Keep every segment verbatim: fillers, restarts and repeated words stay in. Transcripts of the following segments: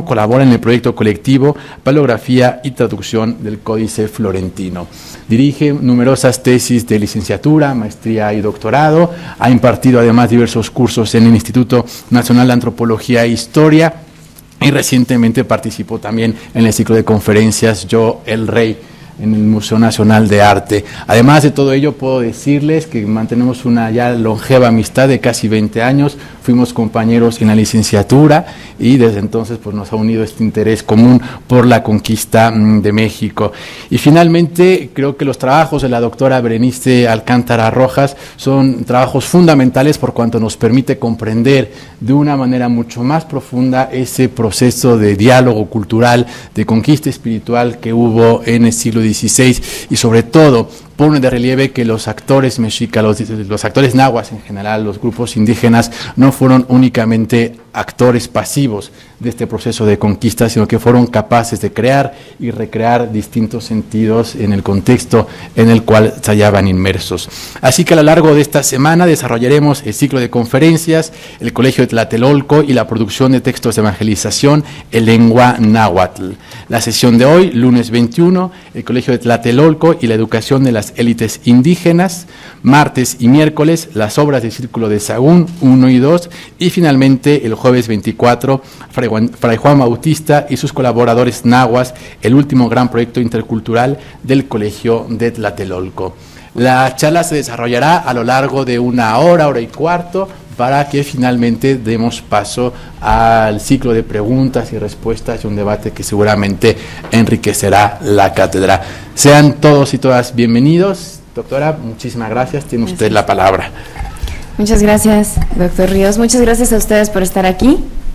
colabora en el proyecto colectivo Paleografía y Traducción del Códice Florentino. Dirige numerosas tesis de licenciatura, maestría y doctorado. Ha impartido además diversos cursos en el Instituto Nacional de Antropología e Historia y recientemente participó también en el ciclo de conferencias Yo, el Rey, en el Museo Nacional de Arte. Además de todo ello, puedo decirles que mantenemos una ya longeva amistad de casi veinte años, fuimos compañeros en la licenciatura y desde entonces pues, nos ha unido este interés común por la conquista mm, de México. Y finalmente, creo que los trabajos de la doctora Berenice Alcántara Rojas son trabajos fundamentales por cuanto nos permite comprender de una manera mucho más profunda ese proceso de diálogo cultural, de conquista espiritual que hubo en el siglo dieciséis y sobre todo pone de relieve que los actores mexicas, los, los actores nahuas en general, los grupos indígenas, no fueron únicamente actores pasivos de este proceso de conquista, sino que fueron capaces de crear y recrear distintos sentidos en el contexto en el cual se hallaban inmersos. Así que a lo largo de esta semana desarrollaremos el ciclo de conferencias, el Colegio de Tlatelolco y la producción de textos de evangelización en lengua náhuatl. La sesión de hoy, lunes veintiuno, el Colegio de Tlatelolco y la educación de las élites indígenas, martes y miércoles, las obras del Círculo de Sahagún uno y dos, y finalmente el jueves veinticuatro, Fray Juan, Fray Juan Bautista y sus colaboradores nahuas, el último gran proyecto intercultural del Colegio de Tlatelolco. La charla se desarrollará a lo largo de una hora, hora y cuarto, para que finalmente demos paso al ciclo de preguntas y respuestas y un debate que seguramente enriquecerá la cátedra. Sean todos y todas bienvenidos. Doctora, muchísimas gracias. Tiene usted gracias. La palabra. Muchas gracias, doctor Ríos. Muchas gracias a ustedes por estar aquí.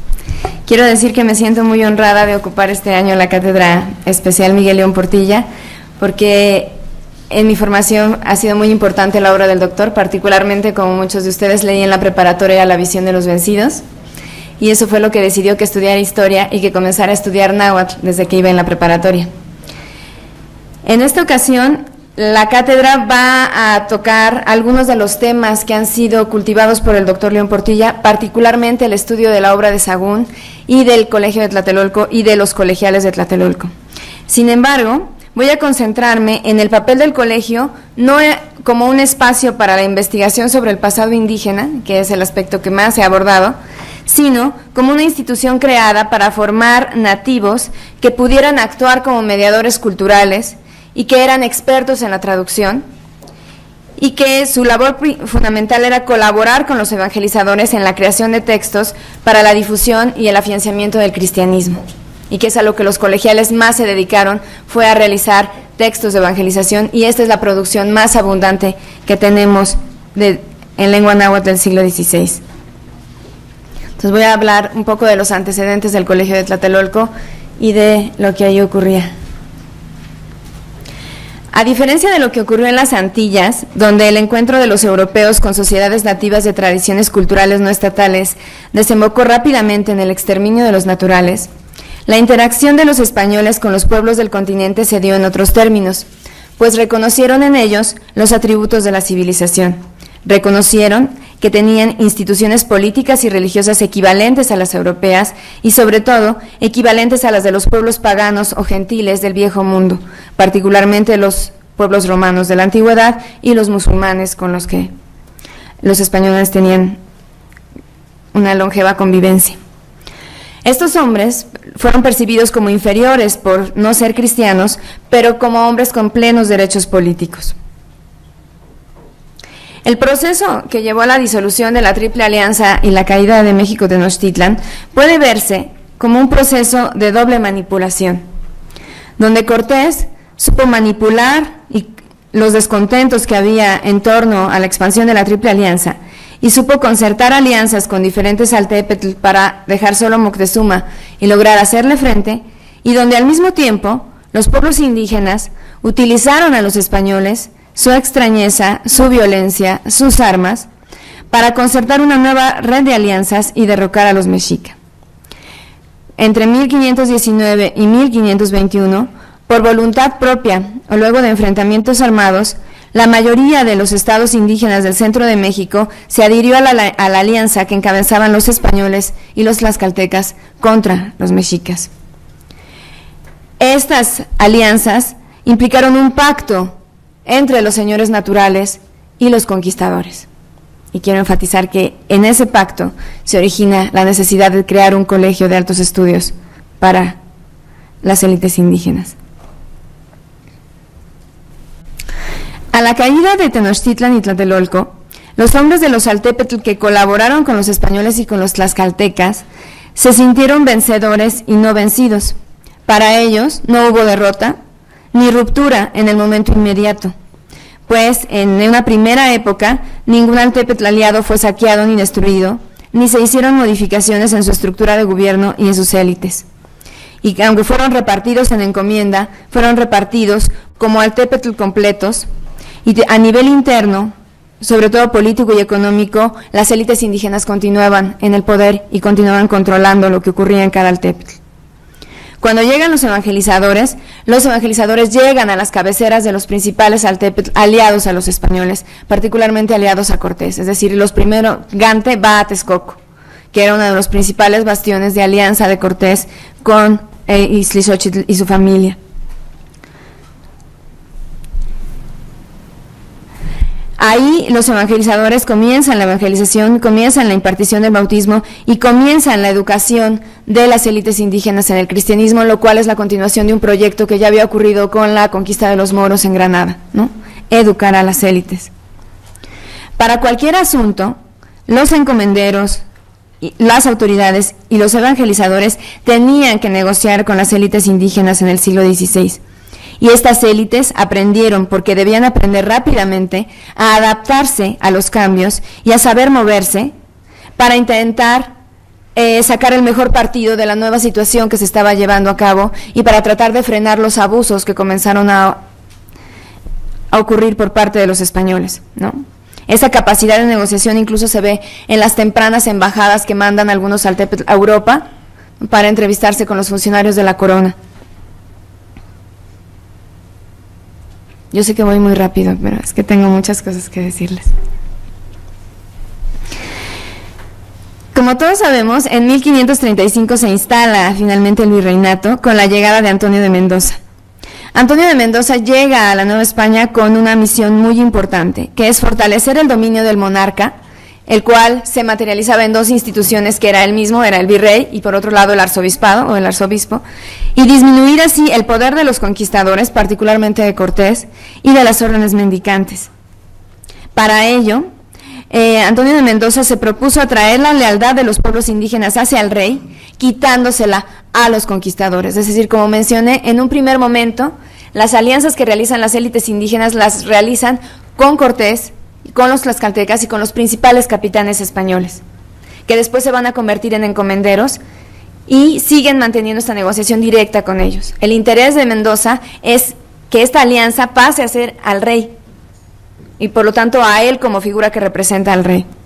Quiero decir que me siento muy honrada de ocupar este año la Cátedra Especial Miguel León Portilla, porque en mi formación ha sido muy importante la obra del doctor, particularmente, como muchos de ustedes, leí en la preparatoria La visión de los vencidos, y eso fue lo que decidió que estudiara historia y que comenzara a estudiar náhuatl desde que iba en la preparatoria. En esta ocasión, la cátedra va a tocar algunos de los temas que han sido cultivados por el doctor León Portilla, particularmente el estudio de la obra de Sahagún y del Colegio de Tlatelolco y de los colegiales de Tlatelolco. Sin embargo, voy a concentrarme en el papel del colegio, no como un espacio para la investigación sobre el pasado indígena, que es el aspecto que más he abordado, sino como una institución creada para formar nativos que pudieran actuar como mediadores culturales y que eran expertos en la traducción, y que su labor fundamental era colaborar con los evangelizadores en la creación de textos para la difusión y el afianzamiento del cristianismo, y que es a lo que los colegiales más se dedicaron, fue a realizar textos de evangelización, y esta es la producción más abundante que tenemos de, en lengua náhuatl del siglo dieciséis. Entonces voy a hablar un poco de los antecedentes del Colegio de Tlatelolco y de lo que ahí ocurría. A diferencia de lo que ocurrió en las Antillas, donde el encuentro de los europeos con sociedades nativas de tradiciones culturales no estatales desembocó rápidamente en el exterminio de los naturales, la interacción de los españoles con los pueblos del continente se dio en otros términos, pues reconocieron en ellos los atributos de la civilización. Reconocieron que tenían instituciones políticas y religiosas equivalentes a las europeas y, sobre todo, equivalentes a las de los pueblos paganos o gentiles del Viejo Mundo, particularmente los pueblos romanos de la antigüedad y los musulmanes con los que los españoles tenían una longeva convivencia. Estos hombres fueron percibidos como inferiores por no ser cristianos, pero como hombres con plenos derechos políticos. El proceso que llevó a la disolución de la Triple Alianza y la caída de México Tenochtitlan puede verse como un proceso de doble manipulación, donde Cortés supo manipular y los descontentos que había en torno a la expansión de la Triple Alianza y supo concertar alianzas con diferentes altépetl para dejar solo Moctezuma y lograr hacerle frente, y donde al mismo tiempo los pueblos indígenas utilizaron a los españoles, su extrañeza, su violencia, sus armas, para concertar una nueva red de alianzas y derrocar a los mexica. Entre mil quinientos diecinueve y mil quinientos veintiuno, por voluntad propia o luego de enfrentamientos armados, la mayoría de los estados indígenas del centro de México se adhirió a la, a la alianza que encabezaban los españoles y los tlaxcaltecas contra los mexicas. Estas alianzas implicaron un pacto entre los señores naturales y los conquistadores. Y quiero enfatizar que en ese pacto se origina la necesidad de crear un colegio de altos estudios para las élites indígenas. A la caída de Tenochtitlan y Tlatelolco, los hombres de los Xaltépetl que colaboraron con los españoles y con los tlaxcaltecas se sintieron vencedores y no vencidos. Para ellos no hubo derrota ni ruptura en el momento inmediato, pues en una primera época ningún Xaltépetl aliado fue saqueado ni destruido, ni se hicieron modificaciones en su estructura de gobierno y en sus élites. Y aunque fueron repartidos en encomienda, fueron repartidos como Xaltépetl completos. Y a nivel interno, sobre todo político y económico, las élites indígenas continuaban en el poder y continuaban controlando lo que ocurría en cada Xaltépetl. Cuando llegan los evangelizadores, los evangelizadores llegan a las cabeceras de los principales Xaltépetl aliados a los españoles, particularmente aliados a Cortés, es decir, los primeros, Gante va a Texcoco, que era uno de los principales bastiones de alianza de Cortés con eh, Ixtlilxóchitl y su familia. Ahí los evangelizadores comienzan la evangelización, comienzan la impartición del bautismo y comienzan la educación de las élites indígenas en el cristianismo, lo cual es la continuación de un proyecto que ya había ocurrido con la conquista de los moros en Granada, ¿no? Educar a las élites. Para cualquier asunto, los encomenderos, las autoridades y los evangelizadores tenían que negociar con las élites indígenas en el siglo dieciséis. Y estas élites aprendieron, porque debían aprender rápidamente, a adaptarse a los cambios y a saber moverse para intentar eh, sacar el mejor partido de la nueva situación que se estaba llevando a cabo y para tratar de frenar los abusos que comenzaron a, a ocurrir por parte de los españoles, ¿no? Esa capacidad de negociación incluso se ve en las tempranas embajadas que mandan algunos Xaltépetl a Europa para entrevistarse con los funcionarios de la corona. Yo sé que voy muy rápido, pero es que tengo muchas cosas que decirles. Como todos sabemos, en mil quinientos treinta y cinco se instala finalmente el virreinato con la llegada de Antonio de Mendoza. Antonio de Mendoza llega a la Nueva España con una misión muy importante, que es fortalecer el dominio del monarca, el cual se materializaba en dos instituciones, que era el mismo, era el virrey, y por otro lado el arzobispado o el arzobispo, y disminuir así el poder de los conquistadores, particularmente de Cortés, y de las órdenes mendicantes. Para ello, eh, Antonio de Mendoza se propuso atraer la lealtad de los pueblos indígenas hacia el rey, quitándosela a los conquistadores. Es decir, como mencioné, en un primer momento, las alianzas que realizan las élites indígenas las realizan con Cortés, con los tlaxcaltecas y con los principales capitanes españoles, que después se van a convertir en encomenderos y siguen manteniendo esta negociación directa con ellos. El interés de Mendoza es que esta alianza pase a ser al rey y por lo tanto a él como figura que representa al rey.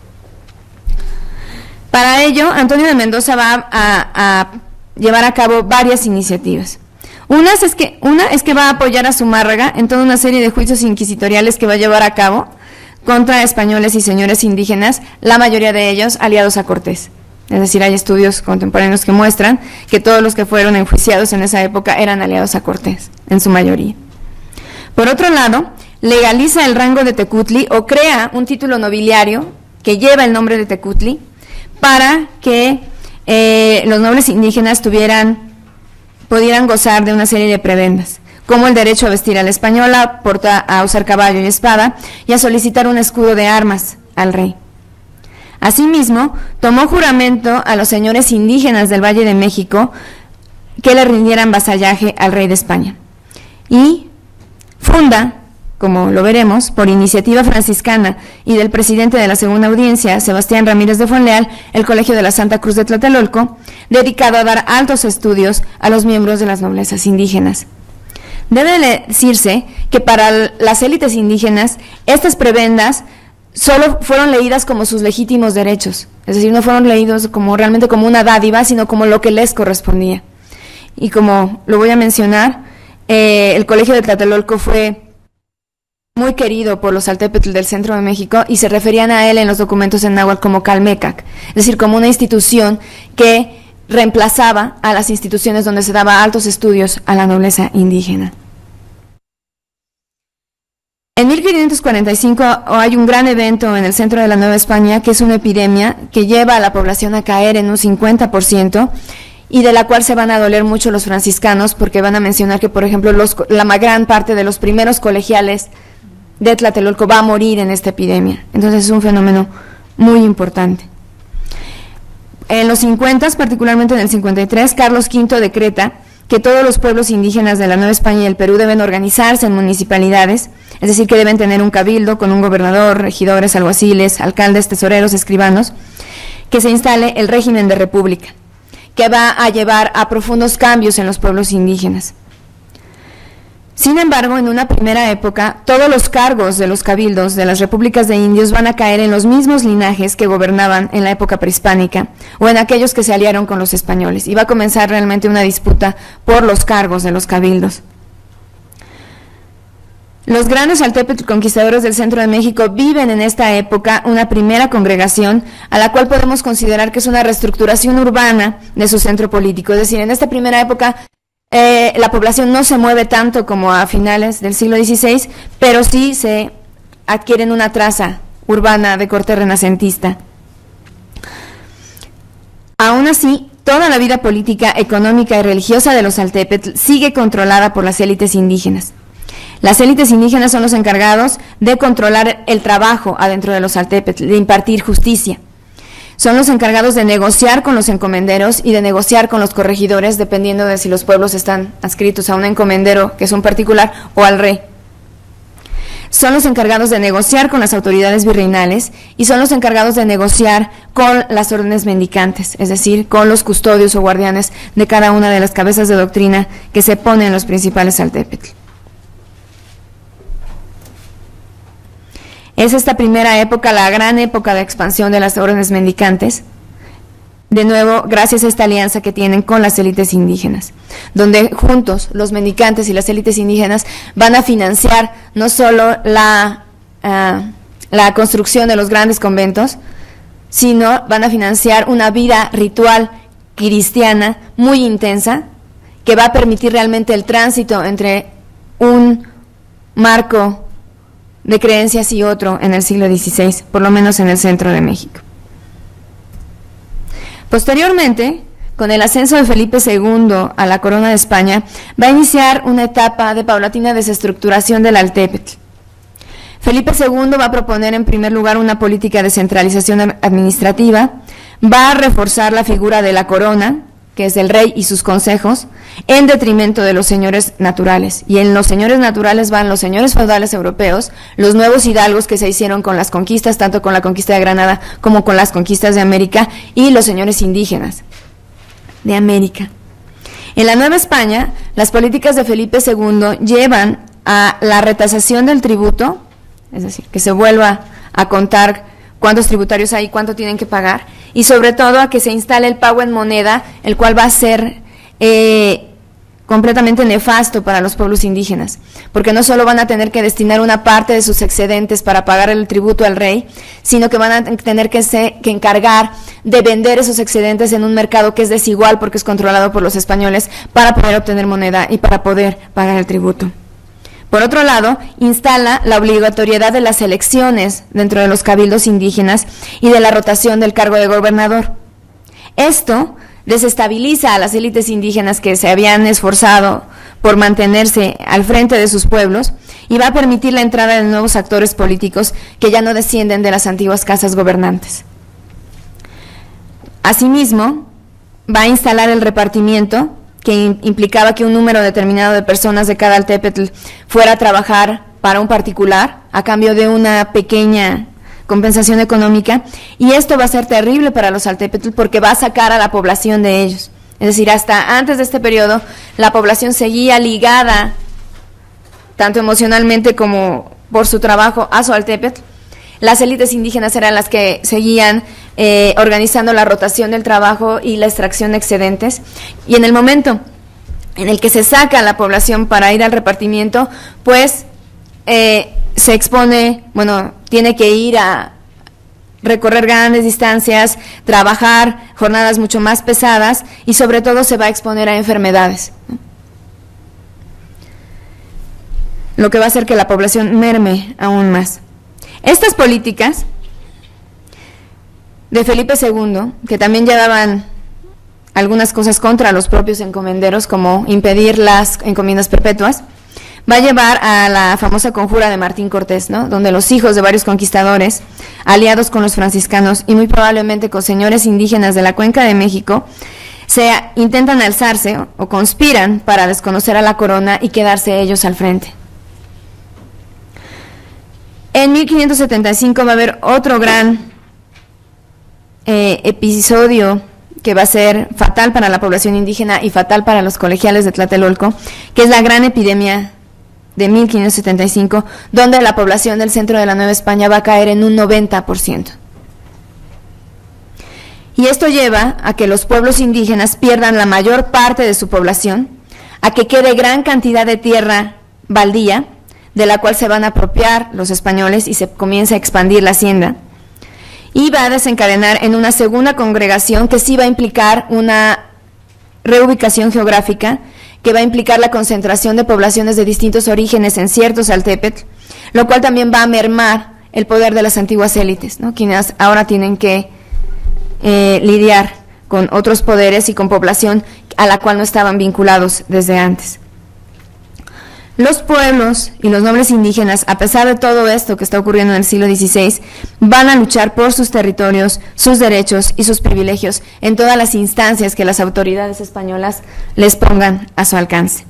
Para ello, Antonio de Mendoza va a, a llevar a cabo varias iniciativas. Una es, que, una es que va a apoyar a Zumárraga en toda una serie de juicios inquisitoriales que va a llevar a cabo contra españoles y señores indígenas, la mayoría de ellos aliados a Cortés. Es decir, hay estudios contemporáneos que muestran que todos los que fueron enjuiciados en esa época eran aliados a Cortés, en su mayoría. Por otro lado, legaliza el rango de tecutli o crea un título nobiliario que lleva el nombre de tecutli para que eh, los nobles indígenas tuvieran, pudieran gozar de una serie de prebendas, como el derecho a vestir a la española, porta, a usar caballo y espada, y a solicitar un escudo de armas al rey. Asimismo, tomó juramento a los señores indígenas del Valle de México que le rindieran vasallaje al rey de España. Y funda, como lo veremos, por iniciativa franciscana y del presidente de la Segunda Audiencia, Sebastián Ramírez de Fonleal, el Colegio de la Santa Cruz de Tlatelolco, dedicado a dar altos estudios a los miembros de las noblezas indígenas. Debe decirse que para las élites indígenas estas prebendas solo fueron leídas como sus legítimos derechos, es decir, no fueron leídos como realmente como una dádiva, sino como lo que les correspondía. Y como lo voy a mencionar, eh, el Colegio de Tlatelolco fue muy querido por los Saltépetl del centro de México, y se referían a él en los documentos en náhuatl como Calmecac, es decir, como una institución que reemplazaba a las instituciones donde se daba altos estudios a la nobleza indígena. En mil quinientos cuarenta y cinco hay un gran evento en el centro de la Nueva España, que es una epidemia que lleva a la población a caer en un cincuenta por ciento, y de la cual se van a doler mucho los franciscanos, porque van a mencionar que, por ejemplo, los, la gran parte de los primeros colegiales de Tlatelolco va a morir en esta epidemia. Entonces es un fenómeno muy importante. En los cincuenta, particularmente en el cincuenta y tres, Carlos quinto decreta que todos los pueblos indígenas de la Nueva España y el Perú deben organizarse en municipalidades, es decir, que deben tener un cabildo con un gobernador, regidores, alguaciles, alcaldes, tesoreros, escribanos, que se instale el régimen de república, que va a llevar a profundos cambios en los pueblos indígenas. Sin embargo, en una primera época, todos los cargos de los cabildos de las repúblicas de indios van a caer en los mismos linajes que gobernaban en la época prehispánica o en aquellos que se aliaron con los españoles, y va a comenzar realmente una disputa por los cargos de los cabildos. Los grandes Saltépetl conquistadores del centro de México viven en esta época una primera congregación a la cual podemos considerar que es una reestructuración urbana de su centro político. Es decir, en esta primera época eh, la población no se mueve tanto como a finales del siglo dieciséis, pero sí se adquieren una traza urbana de corte renacentista. Aún así, toda la vida política, económica y religiosa de los Saltépetl sigue controlada por las élites indígenas. Las élites indígenas son los encargados de controlar el trabajo adentro de los Saltépetl, de impartir justicia. Son los encargados de negociar con los encomenderos y de negociar con los corregidores, dependiendo de si los pueblos están adscritos a un encomendero, que es un particular, o al rey. Son los encargados de negociar con las autoridades virreinales y son los encargados de negociar con las órdenes mendicantes, es decir, con los custodios o guardianes de cada una de las cabezas de doctrina que se ponen en los principales Saltépetl. Es esta primera época, la gran época de expansión de las órdenes mendicantes, de nuevo, gracias a esta alianza que tienen con las élites indígenas, donde juntos los mendicantes y las élites indígenas van a financiar no solo la, uh, la construcción de los grandes conventos, sino van a financiar una vida ritual cristiana muy intensa, que va a permitir realmente el tránsito entre un marco de creencias y otro en el siglo dieciséis, por lo menos en el centro de México. Posteriormente, con el ascenso de Felipe segundo a la corona de España, va a iniciar una etapa de paulatina desestructuración del Altépetl. Felipe segundo va a proponer en primer lugar una política de centralización administrativa, va a reforzar la figura de la corona, que es el rey y sus consejos, en detrimento de los señores naturales. Y en los señores naturales van los señores feudales europeos, los nuevos hidalgos que se hicieron con las conquistas, tanto con la conquista de Granada como con las conquistas de América, y los señores indígenas de América. En la Nueva España, las políticas de Felipe segundo llevan a la retasación del tributo, es decir, que se vuelva a contar cuántos tributarios hay y cuánto tienen que pagar, y sobre todo a que se instale el pago en moneda, el cual va a ser eh, completamente nefasto para los pueblos indígenas, porque no solo van a tener que destinar una parte de sus excedentes para pagar el tributo al rey, sino que van a tener que, se, que encargar de vender esos excedentes en un mercado que es desigual porque es controlado por los españoles, para poder obtener moneda y para poder pagar el tributo. Por otro lado, instala la obligatoriedad de las elecciones dentro de los cabildos indígenas y de la rotación del cargo de gobernador. Esto desestabiliza a las élites indígenas que se habían esforzado por mantenerse al frente de sus pueblos y va a permitir la entrada de nuevos actores políticos que ya no descienden de las antiguas casas gobernantes. Asimismo, va a instalar el repartimiento, que implicaba que un número determinado de personas de cada Altépetl fuera a trabajar para un particular a cambio de una pequeña compensación económica, y esto va a ser terrible para los Altépetl porque va a sacar a la población de ellos. Es decir, hasta antes de este periodo la población seguía ligada tanto emocionalmente como por su trabajo a su Altépetl. Las élites indígenas eran las que seguían eh, organizando la rotación del trabajo y la extracción de excedentes, y en el momento en el que se saca a la población para ir al repartimiento, pues eh, se expone, bueno, tiene que ir a recorrer grandes distancias, trabajar jornadas mucho más pesadas y sobre todo se va a exponer a enfermedades, ¿no? Lo que va a hacer que la población merme aún más. Estas políticas de Felipe segundo, que también ya daban algunas cosas contra los propios encomenderos, como impedir las encomiendas perpetuas, va a llevar a la famosa conjura de Martín Cortés, ¿no? Donde los hijos de varios conquistadores, aliados con los franciscanos y muy probablemente con señores indígenas de la Cuenca de México, se intentan alzarse o, o conspiran para desconocer a la corona y quedarse ellos al frente. En mil quinientos setenta y cinco va a haber otro gran eh, episodio que va a ser fatal para la población indígena y fatal para los colegiales de Tlatelolco, que es la gran epidemia de mil quinientos setenta y cinco, donde la población del centro de la Nueva España va a caer en un noventa por ciento. Y esto lleva a que los pueblos indígenas pierdan la mayor parte de su población, a que quede gran cantidad de tierra baldía, de la cual se van a apropiar los españoles y se comienza a expandir la hacienda, y va a desencadenar en una segunda congregación que sí va a implicar una reubicación geográfica, que va a implicar la concentración de poblaciones de distintos orígenes en ciertos Altépetl, lo cual también va a mermar el poder de las antiguas élites, ¿no? Quienes ahora tienen que eh, lidiar con otros poderes y con población a la cual no estaban vinculados desde antes. Los pueblos y los nobles indígenas, a pesar de todo esto que está ocurriendo en el siglo dieciséis, van a luchar por sus territorios, sus derechos y sus privilegios en todas las instancias que las autoridades españolas les pongan a su alcance.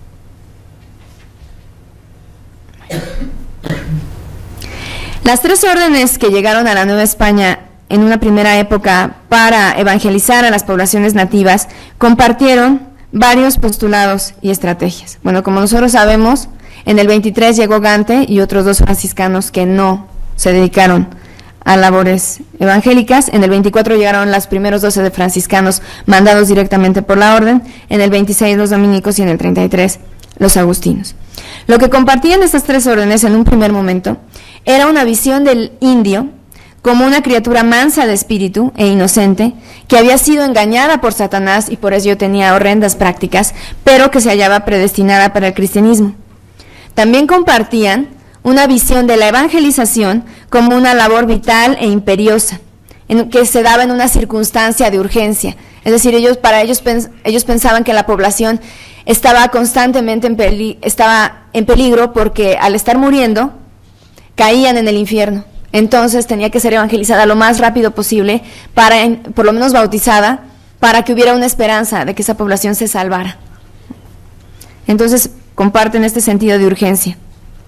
Las tres órdenes que llegaron a la Nueva España en una primera época para evangelizar a las poblaciones nativas compartieron varios postulados y estrategias. Bueno, como nosotros sabemos, en el veintitrés llegó Gante y otros dos franciscanos que no se dedicaron a labores evangélicas. En el veinticuatro llegaron los primeros doce de franciscanos mandados directamente por la orden, en el veintiséis los dominicos y en el treinta y tres los agustinos. Lo que compartían estas tres órdenes en un primer momento era una visión del indio como una criatura mansa de espíritu e inocente, que había sido engañada por Satanás y por ello tenía horrendas prácticas, pero que se hallaba predestinada para el cristianismo. También compartían una visión de la evangelización como una labor vital e imperiosa, en que se daba en una circunstancia de urgencia. Es decir, ellos, para ellos, ellos pensaban que la población estaba constantemente en, peli, estaba en peligro porque al estar muriendo caían en el infierno. Entonces tenía que ser evangelizada lo más rápido posible, para, por lo menos bautizada, para que hubiera una esperanza de que esa población se salvara. Entonces comparten este sentido de urgencia.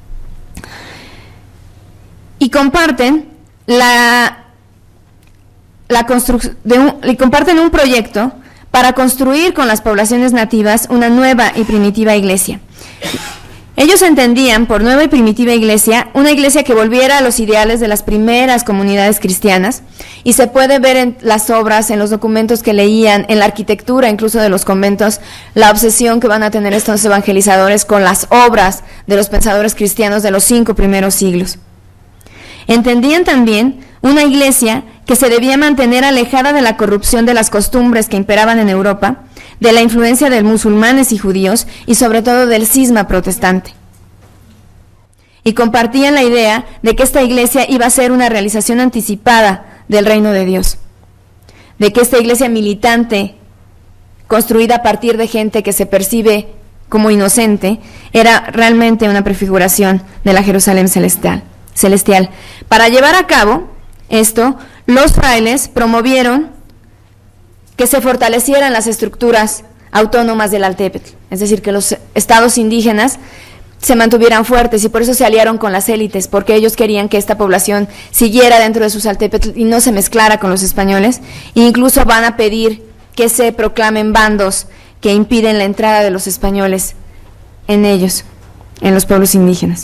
Y comparten la, la constru- de un, y comparten un proyecto para construir con las poblaciones nativas una nueva y primitiva iglesia. Ellos entendían por nueva y primitiva iglesia una iglesia que volviera a los ideales de las primeras comunidades cristianas, y se puede ver en las obras, en los documentos que leían, en la arquitectura incluso de los conventos, la obsesión que van a tener estos evangelizadores con las obras de los pensadores cristianos de los cinco primeros siglos. Entendían también una iglesia que se debía mantener alejada de la corrupción de las costumbres que imperaban en Europa, de la influencia de musulmanes y judíos y sobre todo del cisma protestante. Y compartían la idea de que esta iglesia iba a ser una realización anticipada del reino de Dios, de que esta iglesia militante, construida a partir de gente que se percibe como inocente, era realmente una prefiguración de la Jerusalén celestial. celestial. Para llevar a cabo esto, los frailes promovieron que se fortalecieran las estructuras autónomas del Altépetl, es decir, que los estados indígenas se mantuvieran fuertes, y por eso se aliaron con las élites, porque ellos querían que esta población siguiera dentro de sus Altépetl y no se mezclara con los españoles, e incluso van a pedir que se proclamen bandos que impiden la entrada de los españoles en ellos, en los pueblos indígenas.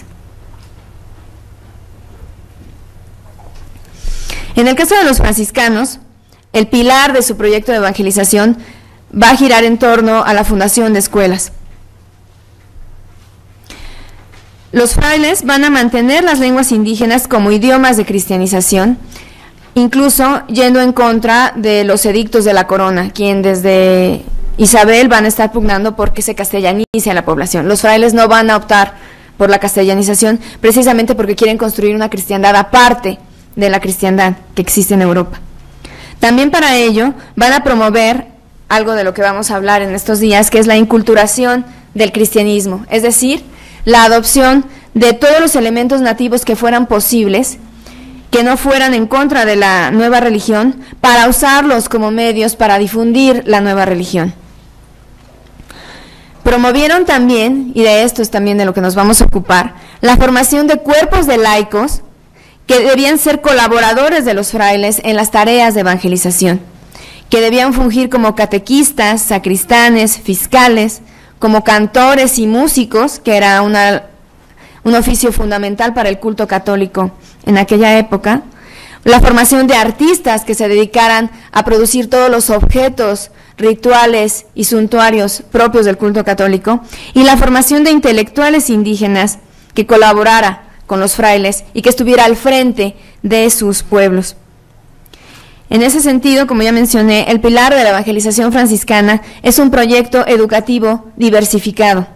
En el caso de los franciscanos, el pilar de su proyecto de evangelización va a girar en torno a la fundación de escuelas. Los frailes van a mantener las lenguas indígenas como idiomas de cristianización, incluso yendo en contra de los edictos de la corona, quien desde Isabel van a estar pugnando porque se castellanice a la población. Los frailes no van a optar por la castellanización precisamente porque quieren construir una cristiandad aparte de la cristiandad que existe en Europa. También para ello van a promover algo de lo que vamos a hablar en estos días, que es la inculturación del cristianismo, es decir, la adopción de todos los elementos nativos que fueran posibles, que no fueran en contra de la nueva religión, para usarlos como medios para difundir la nueva religión. Promovieron también, y de esto es también de lo que nos vamos a ocupar, la formación de cuerpos de laicos que debían ser colaboradores de los frailes en las tareas de evangelización, que debían fungir como catequistas, sacristanes, fiscales, como cantores y músicos, que era una, un oficio fundamental para el culto católico en aquella época, la formación de artistas que se dedicaran a producir todos los objetos, rituales y suntuarios propios del culto católico, y la formación de intelectuales indígenas que colaborara con los frailes y que estuviera al frente de sus pueblos. En ese sentido, como ya mencioné, el pilar de la evangelización franciscana es un proyecto educativo diversificado,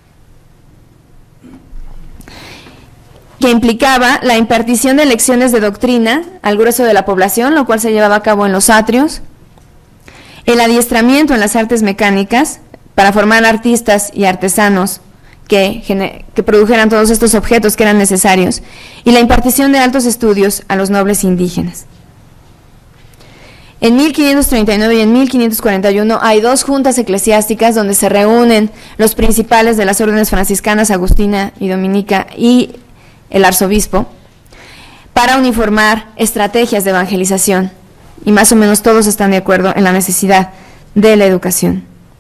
que implicaba la impartición de lecciones de doctrina al grueso de la población, lo cual se llevaba a cabo en los atrios, el adiestramiento en las artes mecánicas para formar artistas y artesanos que, que produjeran todos estos objetos que eran necesarios, y la impartición de altos estudios a los nobles indígenas. En mil quinientos treinta y nueve y en mil quinientos cuarenta y uno hay dos juntas eclesiásticas donde se reúnen los principales de las órdenes franciscanas, agustina y dominica, y el arzobispo, para uniformar estrategias de evangelización, y más o menos todos están de acuerdo en la necesidad de la educación.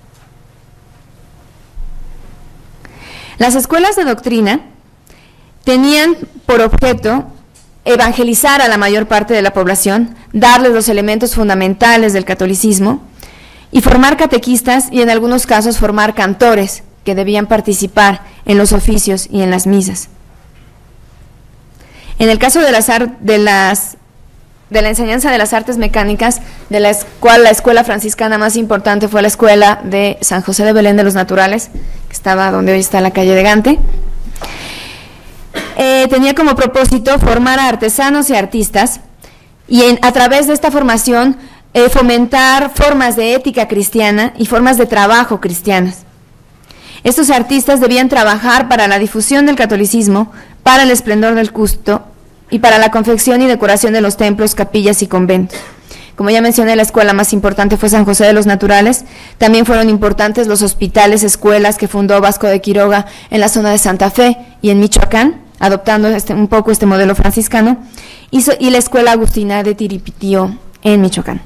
Las escuelas de doctrina tenían por objeto evangelizar a la mayor parte de la población, darles los elementos fundamentales del catolicismo y formar catequistas, y en algunos casos formar cantores que debían participar en los oficios y en las misas. En el caso de las, de las de la enseñanza de las artes mecánicas, de la cual la escuela franciscana más importante fue la escuela de San José de Belén de los Naturales, que estaba donde hoy está la calle de Gante. Eh, tenía como propósito formar a artesanos y artistas, y en, a través de esta formación eh, fomentar formas de ética cristiana y formas de trabajo cristianas. Estos artistas debían trabajar para la difusión del catolicismo, para el esplendor del culto y para la confección y decoración de los templos, capillas y conventos. Como ya mencioné, la escuela más importante fue San José de los Naturales. También fueron importantes los hospitales, escuelas que fundó Vasco de Quiroga en la zona de Santa Fe y en Michoacán, adoptando este, un poco este modelo franciscano, y, so, y la escuela agustina de Tiripitío en Michoacán.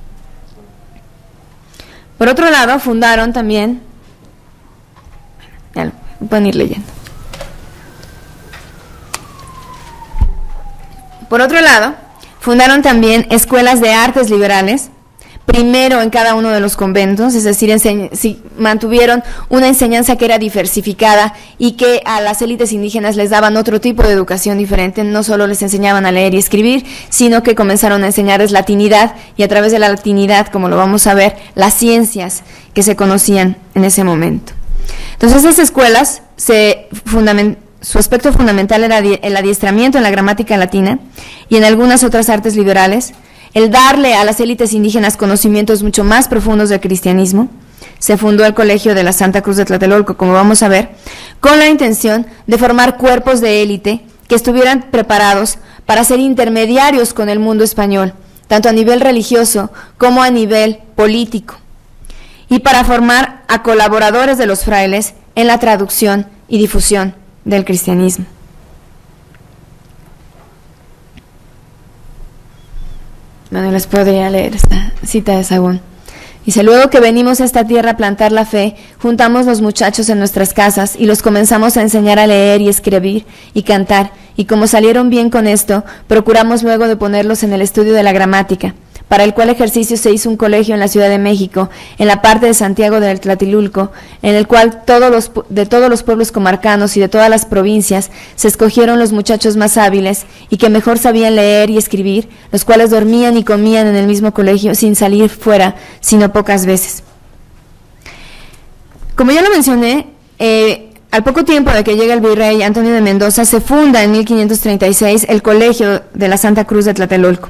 Por otro lado, fundaron también, ya lo pueden ir leyendo. Por otro lado, fundaron también escuelas de artes liberales, primero en cada uno de los conventos, es decir, si mantuvieron una enseñanza que era diversificada y que a las élites indígenas les daban otro tipo de educación diferente. No solo les enseñaban a leer y escribir, sino que comenzaron a enseñarles latinidad, y a través de la latinidad, como lo vamos a ver, las ciencias que se conocían en ese momento. Entonces, esas escuelas, se fundament, su aspecto fundamental era el adiestramiento en la gramática latina y en algunas otras artes liberales, el darle a las élites indígenas conocimientos mucho más profundos del cristianismo. Se fundó el Colegio de la Santa Cruz de Tlatelolco, como vamos a ver, con la intención de formar cuerpos de élite que estuvieran preparados para ser intermediarios con el mundo español, tanto a nivel religioso como a nivel político, y para formar a colaboradores de los frailes en la traducción y difusión del cristianismo. Bueno, les podría leer esta cita de Sagún. Dice: luego que venimos a esta tierra a plantar la fe, juntamos los muchachos en nuestras casas y los comenzamos a enseñar a leer y escribir y cantar, y como salieron bien con esto, procuramos luego de ponerlos en el estudio de la gramática, para el cual ejercicio se hizo un colegio en la Ciudad de México, en la parte de Santiago del Tlatelolco, en el cual todos los, de todos los pueblos comarcanos y de todas las provincias se escogieron los muchachos más hábiles y que mejor sabían leer y escribir, los cuales dormían y comían en el mismo colegio sin salir fuera, sino pocas veces. Como ya lo mencioné, eh, al poco tiempo de que llega el virrey Antonio de Mendoza, se funda en mil quinientos treinta y seis el Colegio de la Santa Cruz de Tlatelolco,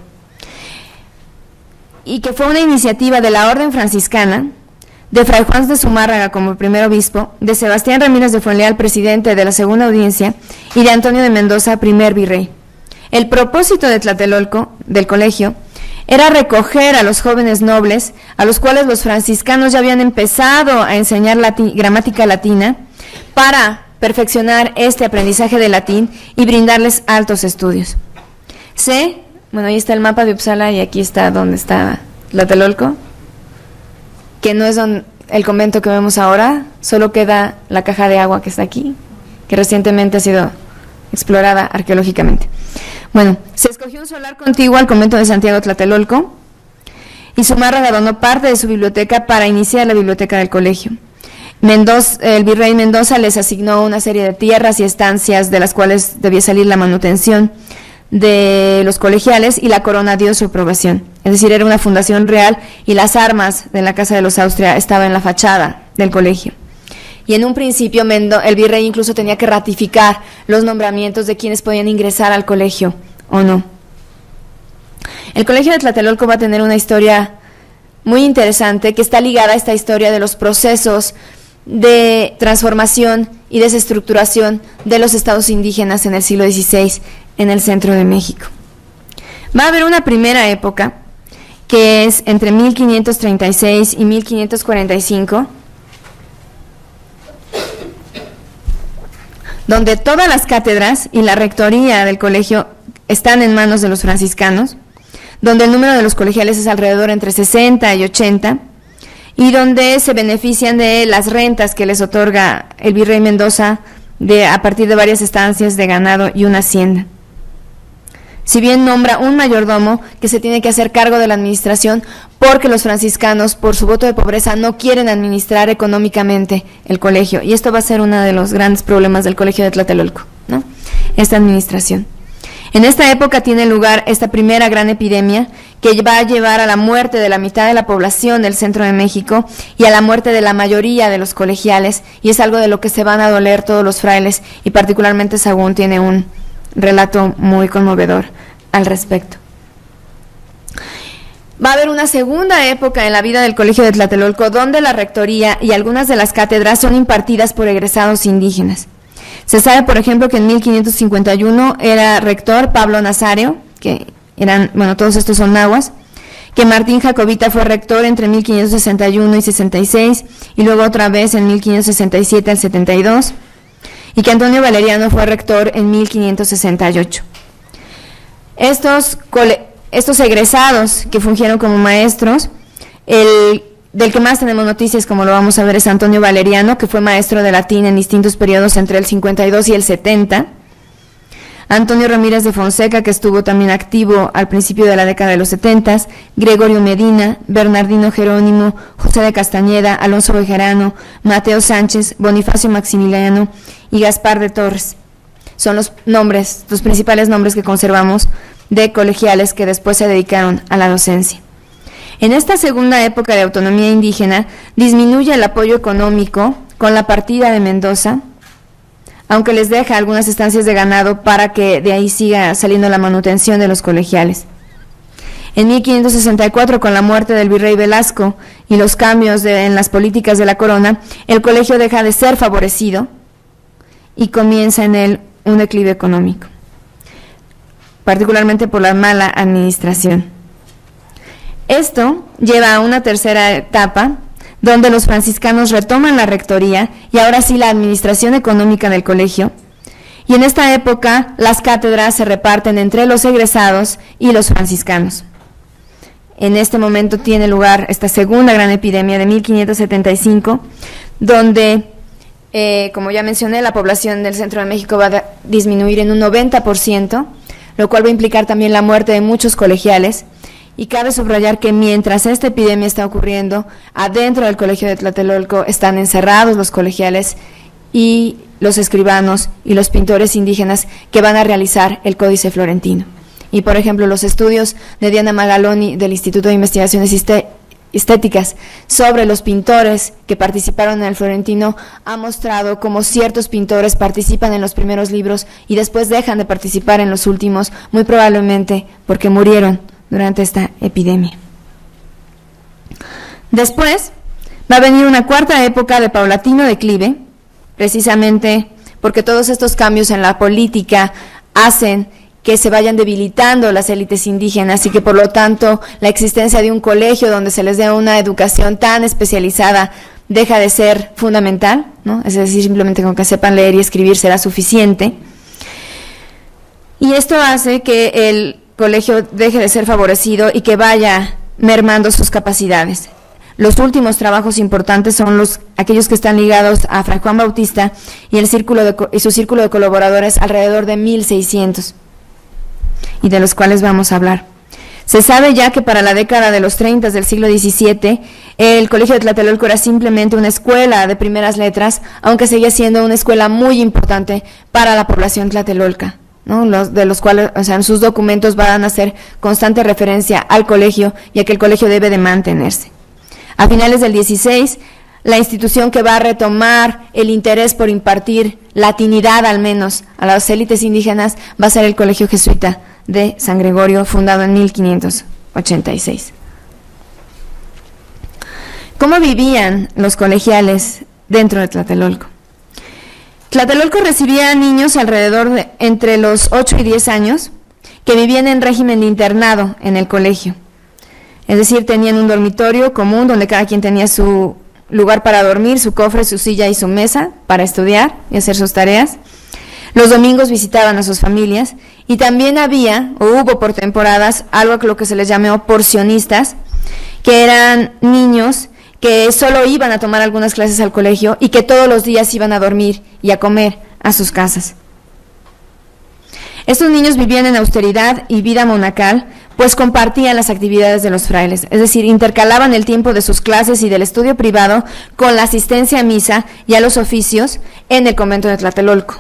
y que fue una iniciativa de la Orden Franciscana, de Fray Juan de Zumárraga como primer obispo, de Sebastián Ramírez de Fuenleal, presidente de la Segunda Audiencia, y de Antonio de Mendoza, primer virrey. El propósito de Tlatelolco, del colegio, era recoger a los jóvenes nobles, a los cuales los franciscanos ya habían empezado a enseñar latín, gramática latina, para perfeccionar este aprendizaje de latín y brindarles altos estudios. Sé, bueno, ahí está el mapa de Uppsala y aquí está donde está Tlatelolco, que no es donde, el convento que vemos ahora, solo queda la caja de agua que está aquí, que recientemente ha sido explorada arqueológicamente. Bueno, se escogió un solar contiguo al convento de Santiago Tlatelolco y Zumárraga donó parte de su biblioteca para iniciar la biblioteca del colegio. Mendoza, el virrey Mendoza les asignó una serie de tierras y estancias de las cuales debía salir la manutención de los colegiales, y la corona dio su aprobación. Es decir, era una fundación real y las armas de la Casa de los Austria estaban en la fachada del colegio. Y en un principio Mendo, el virrey incluso tenía que ratificar los nombramientos de quienes podían ingresar al colegio o no. El colegio de Tlatelolco va a tener una historia muy interesante que está ligada a esta historia de los procesos de transformación y desestructuración de los estados indígenas en el siglo dieciséis en el centro de México. Va a haber una primera época que es entre mil quinientos treinta y seis y mil quinientos cuarenta y cinco, donde todas las cátedras y la rectoría del colegio están en manos de los franciscanos, donde el número de los colegiales es alrededor entre sesenta y ochenta, y donde se benefician de las rentas que les otorga el virrey Mendoza de, a partir de varias estancias de ganado y una hacienda. Si bien nombra un mayordomo que se tiene que hacer cargo de la administración, porque los franciscanos, por su voto de pobreza, no quieren administrar económicamente el colegio, y esto va a ser uno de los grandes problemas del colegio de Tlatelolco, ¿no? Esta administración. En esta época tiene lugar esta primera gran epidemia que va a llevar a la muerte de la mitad de la población del centro de México y a la muerte de la mayoría de los colegiales, y es algo de lo que se van a doler todos los frailes, y particularmente Sahagún tiene un relato muy conmovedor al respecto. Va a haber una segunda época en la vida del colegio de Tlatelolco, donde la rectoría y algunas de las cátedras son impartidas por egresados indígenas. Se sabe, por ejemplo, que en mil quinientos cincuenta y uno era rector Pablo Nazario, que eran, bueno, todos estos son nahuas, que Martín Jacobita fue rector entre mil quinientos sesenta y uno y sesenta y seis, y luego otra vez en mil quinientos sesenta y siete al setenta y dos, y que Antonio Valeriano fue rector en mil quinientos sesenta y ocho. Estos, estos egresados que fungieron como maestros, el del que más tenemos noticias, como lo vamos a ver, es Antonio Valeriano, que fue maestro de latín en distintos periodos entre el cincuenta y dos y el setenta. Antonio Ramírez de Fonseca, que estuvo también activo al principio de la década de los setenta, Gregorio Medina, Bernardino Jerónimo, José de Castañeda, Alonso Bejarano, Mateo Sánchez, Bonifacio Maximiliano y Gaspar de Torres. Son los nombres, los principales nombres que conservamos de colegiales que después se dedicaron a la docencia. En esta segunda época de autonomía indígena, disminuye el apoyo económico con la partida de Mendoza, aunque les deja algunas estancias de ganado para que de ahí siga saliendo la manutención de los colegiales. En mil quinientos sesenta y cuatro, con la muerte del virrey Velasco y los cambios de, en las políticas de la corona, el colegio deja de ser favorecido y comienza en él un declive económico, particularmente por la mala administración. Esto lleva a una tercera etapa, donde los franciscanos retoman la rectoría y ahora sí la administración económica del colegio, y en esta época las cátedras se reparten entre los egresados y los franciscanos. En este momento tiene lugar esta segunda gran epidemia de mil quinientos setenta y cinco, donde, eh, como ya mencioné, la población del centro de México va a disminuir en un noventa por ciento, lo cual va a implicar también la muerte de muchos colegiales, Y cabe subrayar que mientras esta epidemia está ocurriendo, adentro del Colegio de Tlatelolco están encerrados los colegiales y los escribanos y los pintores indígenas que van a realizar el Códice Florentino. Y, por ejemplo, los estudios de Diana Magaloni del Instituto de Investigaciones Estéticas sobre los pintores que participaron en el Florentino ha mostrado cómo ciertos pintores participan en los primeros libros y después dejan de participar en los últimos, muy probablemente porque murieron durante esta epidemia. Después va a venir una cuarta época de paulatino declive, precisamente porque todos estos cambios en la política hacen que se vayan debilitando las élites indígenas y que por lo tanto la existencia de un colegio donde se les dé una educación tan especializada deja de ser fundamental, ¿no? Es decir, simplemente con que sepan leer y escribir será suficiente. Y esto hace que el colegio deje de ser favorecido y que vaya mermando sus capacidades. Los últimos trabajos importantes son los aquellos que están ligados a Fray Juan Bautista y, el círculo de, y su círculo de colaboradores, alrededor de mil seiscientos, y de los cuales vamos a hablar. Se sabe ya que para la década de los treinta del siglo diecisiete, el Colegio de Tlatelolco era simplemente una escuela de primeras letras, aunque seguía siendo una escuela muy importante para la población tlatelolca, ¿no? Los, de los cuales, o sea, en sus documentos van a hacer constante referencia al colegio y a que el colegio debe de mantenerse. A finales del dieciséis, la institución que va a retomar el interés por impartir latinidad, al menos, a las élites indígenas, va a ser el Colegio Jesuita de San Gregorio, fundado en mil quinientos ochenta y seis. ¿Cómo vivían los colegiales dentro de Tlatelolco? Tlatelolco recibía a niños alrededor de entre los ocho y diez años que vivían en régimen de internado en el colegio. Es decir, tenían un dormitorio común donde cada quien tenía su lugar para dormir, su cofre, su silla y su mesa para estudiar y hacer sus tareas. Los domingos visitaban a sus familias y también había, o hubo por temporadas, algo que lo que se les llamó porcionistas, que eran niños que solo iban a tomar algunas clases al colegio y que todos los días iban a dormir y a comer a sus casas. Estos niños vivían en austeridad y vida monacal, pues compartían las actividades de los frailes, es decir, intercalaban el tiempo de sus clases y del estudio privado con la asistencia a misa y a los oficios en el convento de Tlatelolco.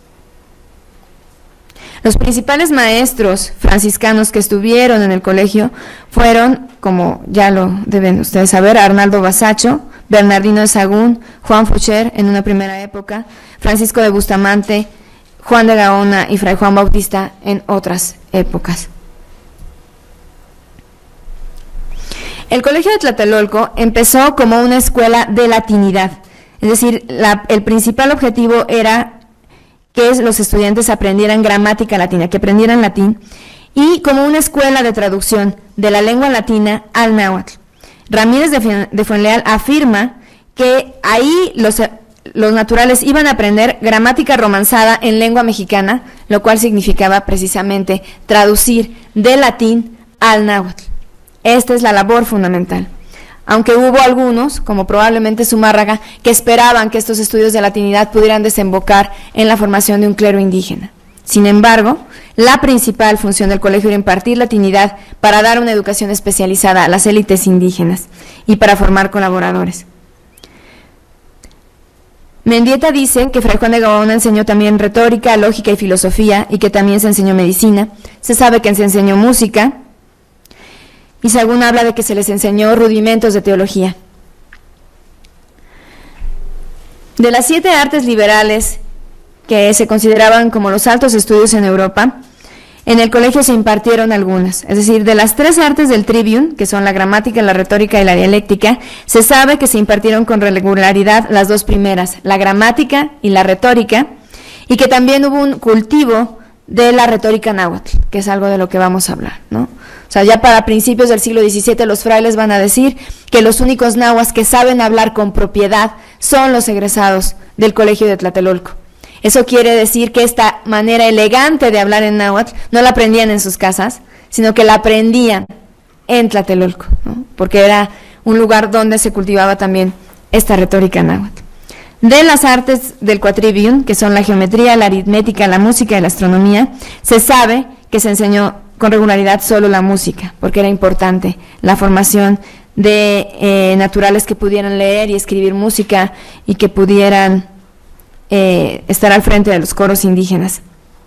Los principales maestros franciscanos que estuvieron en el colegio fueron, como ya lo deben ustedes saber, Arnaldo Basacho, Bernardino de Sahagún, Juan Focher en una primera época, Francisco de Bustamante, Juan de Gaona y Fray Juan Bautista en otras épocas. El Colegio de Tlatelolco empezó como una escuela de latinidad, es decir, la, el principal objetivo era que los estudiantes aprendieran gramática latina, que aprendieran latín, y como una escuela de traducción de la lengua latina al náhuatl. Ramírez de, de Fuenleal afirma que ahí los, los naturales iban a aprender gramática romanzada en lengua mexicana, lo cual significaba precisamente traducir del latín al náhuatl. Esta es la labor fundamental. Aunque hubo algunos, como probablemente Zumárraga, que esperaban que estos estudios de latinidad pudieran desembocar en la formación de un clero indígena. Sin embargo, la principal función del colegio era impartir latinidad para dar una educación especializada a las élites indígenas y para formar colaboradores. Mendieta dice que Fray Juan de Gaona enseñó también retórica, lógica y filosofía, y que también se enseñó medicina. Se sabe que se enseñó música, y Sahagún habla de que se les enseñó rudimentos de teología. De las siete artes liberales que se consideraban como los altos estudios en Europa, en el colegio se impartieron algunas. Es decir, de las tres artes del trivium, que son la gramática, la retórica y la dialéctica, se sabe que se impartieron con regularidad las dos primeras, la gramática y la retórica, y que también hubo un cultivo de la retórica náhuatl, que es algo de lo que vamos a hablar, ¿no? O sea, ya para principios del siglo diecisiete los frailes van a decir que los únicos nahuas que saben hablar con propiedad son los egresados del Colegio de Tlatelolco. Eso quiere decir que esta manera elegante de hablar en náhuatl no la aprendían en sus casas, sino que la aprendían en Tlatelolco, ¿no? Porque era un lugar donde se cultivaba también esta retórica náhuatl. De las artes del quadrivium, que son la geometría, la aritmética, la música y la astronomía, se sabe que se enseñó con regularidad solo la música, porque era importante la formación de eh, naturales que pudieran leer y escribir música y que pudieran eh, estar al frente de los coros indígenas.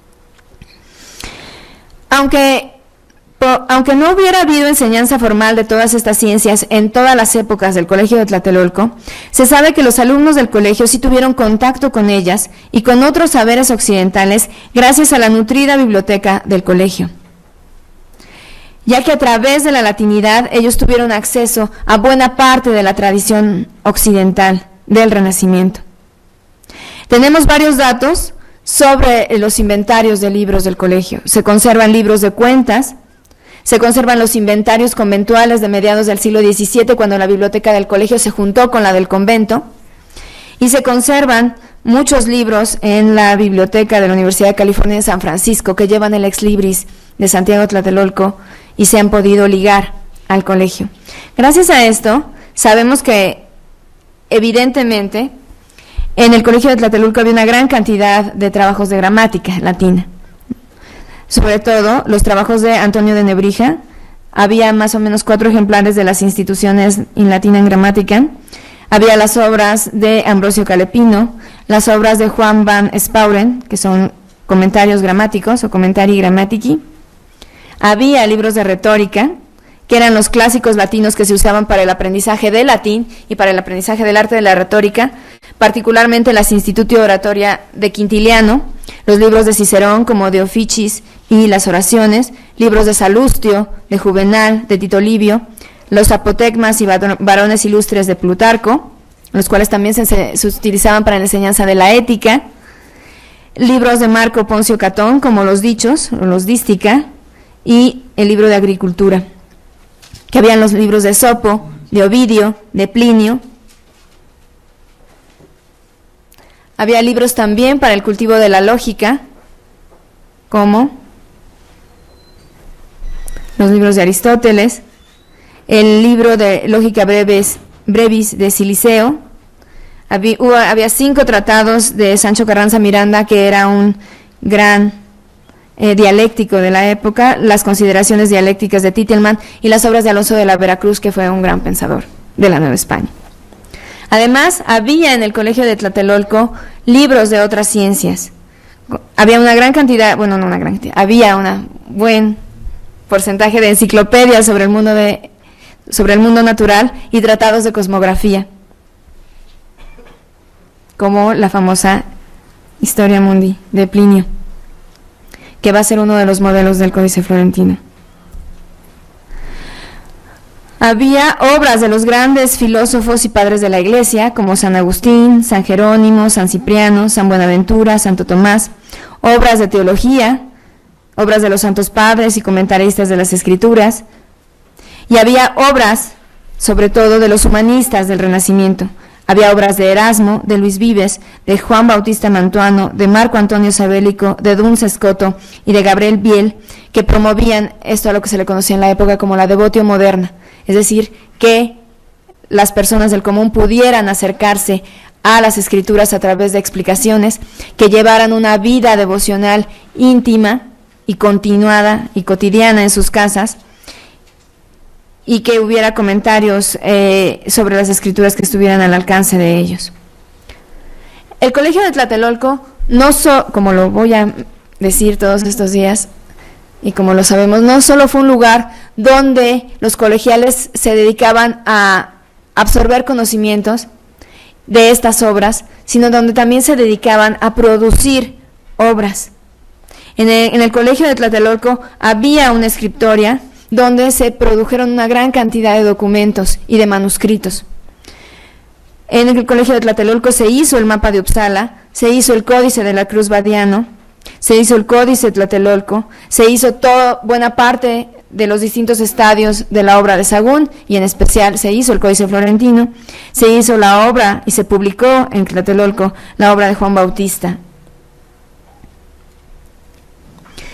Aunque Aunque no hubiera habido enseñanza formal de todas estas ciencias en todas las épocas del Colegio de Tlatelolco, se sabe que los alumnos del colegio sí tuvieron contacto con ellas y con otros saberes occidentales gracias a la nutrida biblioteca del colegio, ya que a través de la latinidad ellos tuvieron acceso a buena parte de la tradición occidental del Renacimiento. Tenemos varios datos sobre los inventarios de libros del colegio. Se conservan libros de cuentas. Se conservan los inventarios conventuales de mediados del siglo diecisiete, cuando la biblioteca del colegio se juntó con la del convento, y se conservan muchos libros en la biblioteca de la Universidad de California en San Francisco que llevan el ex libris de Santiago Tlatelolco y se han podido ligar al colegio. Gracias a esto, sabemos que evidentemente en el Colegio de Tlatelolco había una gran cantidad de trabajos de gramática latina. Sobre todo los trabajos de Antonio de Nebrija. Había más o menos cuatro ejemplares de las instituciones in latina en gramática. Había las obras de Ambrosio Calepino, las obras de Juan van Spauren, que son comentarios gramáticos o commentari grammatici. Había libros de retórica, que eran los clásicos latinos que se usaban para el aprendizaje del latín y para el aprendizaje del arte de la retórica, particularmente las Institutio Oratoria de Quintiliano, los libros de Cicerón como De Officiis y las oraciones, libros de Salustio, de Juvenal, de Tito Livio, los apotegmas y varones ilustres de Plutarco, los cuales también se, se utilizaban para la enseñanza de la ética, libros de Marco Poncio Catón como los Dichos, o los Dística, y el libro de Agricultura, que habían los libros de Sopo, de Ovidio, de Plinio. Había libros también para el cultivo de la lógica, como los libros de Aristóteles, el libro de Lógica Breves, Brevis de Siliceo. Había, hubo, había cinco tratados de Sancho Carranza Miranda, que era un gran eh, dialéctico de la época, las consideraciones dialécticas de Titelman y las obras de Alonso de la Veracruz, que fue un gran pensador de la Nueva España. Además, había en el Colegio de Tlatelolco libros de otras ciencias. Había una gran cantidad, bueno, no una gran cantidad, había un buen porcentaje de enciclopedias sobre el mundo de, sobre el mundo natural y tratados de cosmografía, como la famosa Historia Mundi de Plinio, que va a ser uno de los modelos del Códice Florentino. Había obras de los grandes filósofos y padres de la Iglesia, como San Agustín, San Jerónimo, San Cipriano, San Buenaventura, Santo Tomás, obras de teología, obras de los santos padres y comentaristas de las Escrituras, y había obras, sobre todo, de los humanistas del Renacimiento. Había obras de Erasmo, de Luis Vives, de Juan Bautista Mantuano, de Marco Antonio Sabélico, de Duns Scoto y de Gabriel Biel, que promovían esto a lo que se le conocía en la época como la devotio moderna, es decir, que las personas del común pudieran acercarse a las Escrituras a través de explicaciones, que llevaran una vida devocional íntima y continuada y cotidiana en sus casas, y que hubiera comentarios eh, sobre las Escrituras que estuvieran al alcance de ellos. El Colegio de Tlatelolco, no so, como lo voy a decir todos estos días, y como lo sabemos, no solo fue un lugar donde los colegiales se dedicaban a absorber conocimientos de estas obras, sino donde también se dedicaban a producir obras. En el, en el Colegio de Tlatelolco había una escritoria donde se produjeron una gran cantidad de documentos y de manuscritos. En el Colegio de Tlatelolco se hizo el mapa de Uppsala, se hizo el Códice de la Cruz Badiano, se hizo el Códice de Tlatelolco, se hizo toda buena parte de los distintos estadios de la obra de Sahagún, y en especial se hizo el Códice Florentino, se hizo la obra y se publicó en Tlatelolco la obra de Juan Bautista.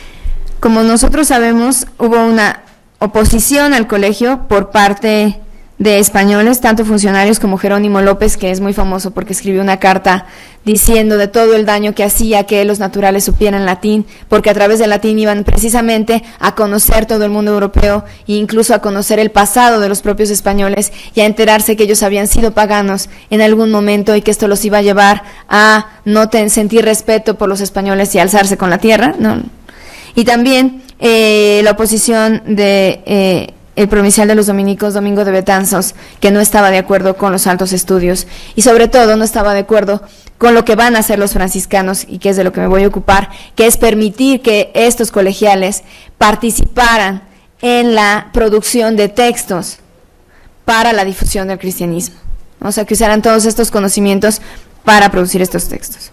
Como nosotros sabemos, hubo una oposición al colegio por parte de españoles, tanto funcionarios como Jerónimo López, que es muy famoso porque escribió una carta diciendo de todo el daño que hacía que los naturales supieran latín, porque a través del latín iban precisamente a conocer todo el mundo europeo e incluso a conocer el pasado de los propios españoles y a enterarse que ellos habían sido paganos en algún momento y que esto los iba a llevar a no ten, sentir respeto por los españoles y alzarse con la tierra, ¿no? Y también eh, la oposición de... Eh, el provincial de los dominicos, Domingo de Betanzos, que no estaba de acuerdo con los altos estudios y sobre todo no estaba de acuerdo con lo que van a hacer los franciscanos y que es de lo que me voy a ocupar, que es permitir que estos colegiales participaran en la producción de textos para la difusión del cristianismo. O sea, que usaran todos estos conocimientos para producir estos textos.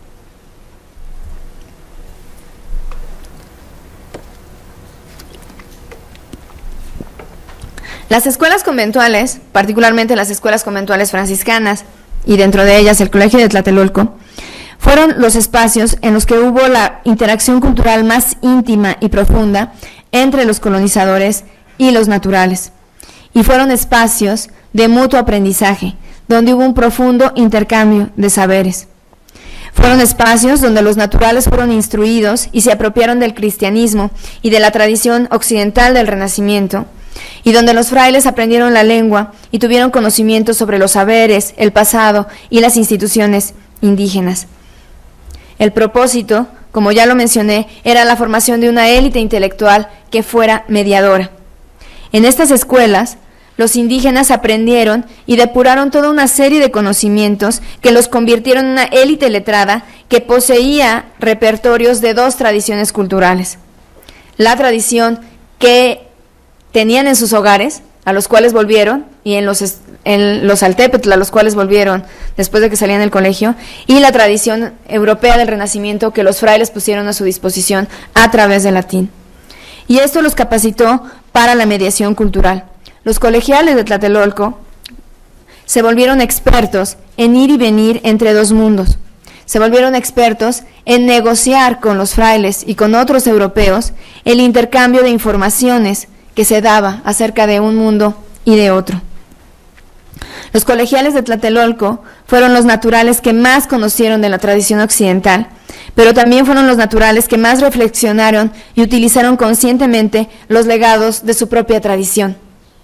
Las escuelas conventuales, particularmente las escuelas conventuales franciscanas, y dentro de ellas el Colegio de Tlatelolco, fueron los espacios en los que hubo la interacción cultural más íntima y profunda entre los colonizadores y los naturales. Y fueron espacios de mutuo aprendizaje, donde hubo un profundo intercambio de saberes. Fueron espacios donde los naturales fueron instruidos y se apropiaron del cristianismo y de la tradición occidental del Renacimiento, y donde los frailes aprendieron la lengua y tuvieron conocimiento sobre los saberes, el pasado y las instituciones indígenas. El propósito, como ya lo mencioné, era la formación de una élite intelectual que fuera mediadora. En estas escuelas, los indígenas aprendieron y depuraron toda una serie de conocimientos que los convirtieron en una élite letrada que poseía repertorios de dos tradiciones culturales. La tradición que tenían en sus hogares, a los cuales volvieron, y en los, en los Altépetl, a los cuales volvieron después de que salían del colegio, y la tradición europea del Renacimiento que los frailes pusieron a su disposición a través del latín. Y esto los capacitó para la mediación cultural. Los colegiales de Tlatelolco se volvieron expertos en ir y venir entre dos mundos. Se volvieron expertos en negociar con los frailes y con otros europeos el intercambio de informaciones que se daba acerca de un mundo y de otro. Los colegiales de Tlatelolco fueron los naturales que más conocieron de la tradición occidental, pero también fueron los naturales que más reflexionaron y utilizaron conscientemente los legados de su propia tradición.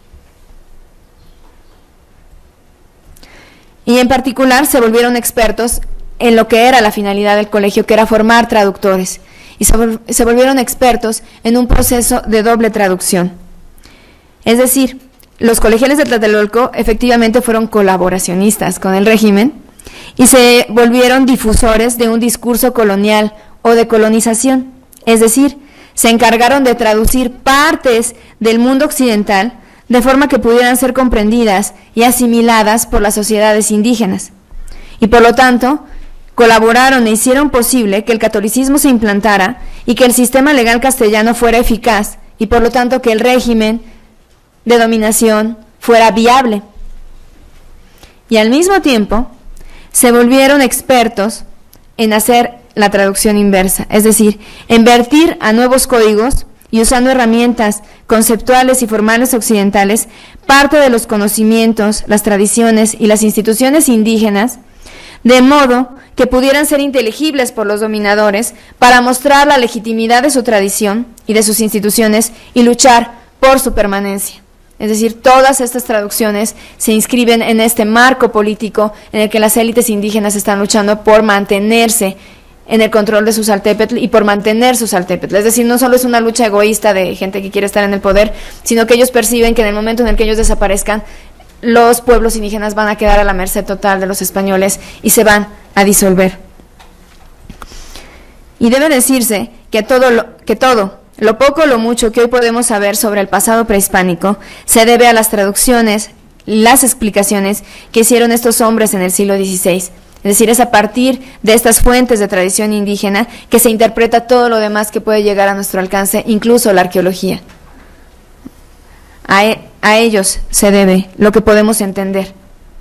Y en particular se volvieron expertos en lo que era la finalidad del colegio, que era formar traductores, y se, vol- se volvieron expertos en un proceso de doble traducción. Es decir, los colegiales de Tlatelolco efectivamente fueron colaboracionistas con el régimen y se volvieron difusores de un discurso colonial o de colonización. Es decir, se encargaron de traducir partes del mundo occidental de forma que pudieran ser comprendidas y asimiladas por las sociedades indígenas. Y por lo tanto, colaboraron e hicieron posible que el catolicismo se implantara y que el sistema legal castellano fuera eficaz y por lo tanto que el régimen de dominación fuera viable. Y al mismo tiempo se volvieron expertos en hacer la traducción inversa, es decir, en vertir a nuevos códigos y usando herramientas conceptuales y formales occidentales parte de los conocimientos, las tradiciones y las instituciones indígenas, de modo que pudieran ser inteligibles por los dominadores para mostrar la legitimidad de su tradición y de sus instituciones y luchar por su permanencia. Es decir, todas estas traducciones se inscriben en este marco político en el que las élites indígenas están luchando por mantenerse en el control de sus Altépetl y por mantener sus Altépetl. Es decir, no solo es una lucha egoísta de gente que quiere estar en el poder, sino que ellos perciben que en el momento en el que ellos desaparezcan, los pueblos indígenas van a quedar a la merced total de los españoles y se van a disolver. Y debe decirse que todo lo, que todo, lo poco o lo mucho que hoy podemos saber sobre el pasado prehispánico se debe a las traducciones, las explicaciones que hicieron estos hombres en el siglo dieciséis. Es decir, es a partir de estas fuentes de tradición indígena que se interpreta todo lo demás que puede llegar a nuestro alcance, incluso la arqueología. A, e, a ellos se debe lo que podemos entender.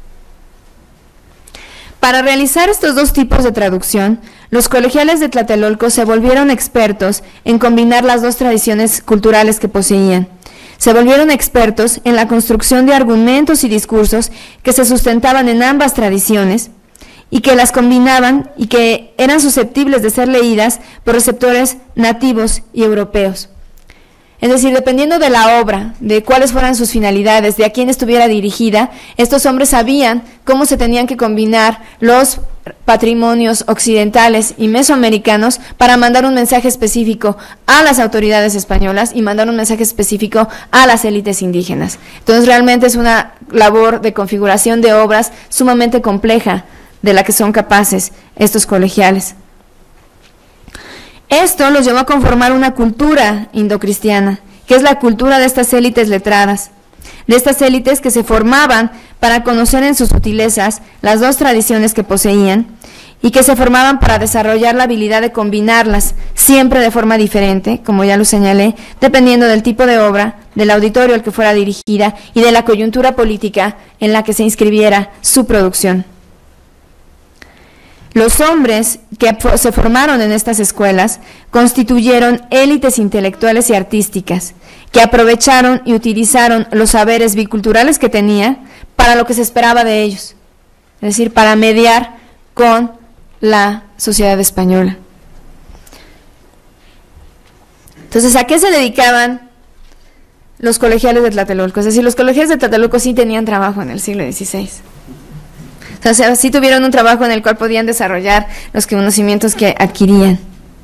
Para realizar estos dos tipos de traducción, los colegiales de Tlatelolco se volvieron expertos en combinar las dos tradiciones culturales que poseían. Se volvieron expertos en la construcción de argumentos y discursos que se sustentaban en ambas tradiciones y que las combinaban y que eran susceptibles de ser leídas por receptores nativos y europeos. Es decir, dependiendo de la obra, de cuáles fueran sus finalidades, de a quién estuviera dirigida, estos hombres sabían cómo se tenían que combinar los patrimonios occidentales y mesoamericanos para mandar un mensaje específico a las autoridades españolas y mandar un mensaje específico a las élites indígenas. Entonces, realmente es una labor de configuración de obras sumamente compleja de la que son capaces estos colegiales. Esto los llevó a conformar una cultura indocristiana, que es la cultura de estas élites letradas, de estas élites que se formaban para conocer en sus sutilezas las dos tradiciones que poseían y que se formaban para desarrollar la habilidad de combinarlas, siempre de forma diferente, como ya lo señalé, dependiendo del tipo de obra, del auditorio al que fuera dirigida y de la coyuntura política en la que se inscribiera su producción. Los hombres que se formaron en estas escuelas constituyeron élites intelectuales y artísticas que aprovecharon y utilizaron los saberes biculturales que tenía para lo que se esperaba de ellos, es decir, para mediar con la sociedad española. Entonces, ¿a qué se dedicaban los colegiales de Tlatelolco? Es decir, los colegiales de Tlatelolco sí tenían trabajo en el siglo dieciséis. O sea, sí tuvieron un trabajo en el cual podían desarrollar los conocimientos que adquirían.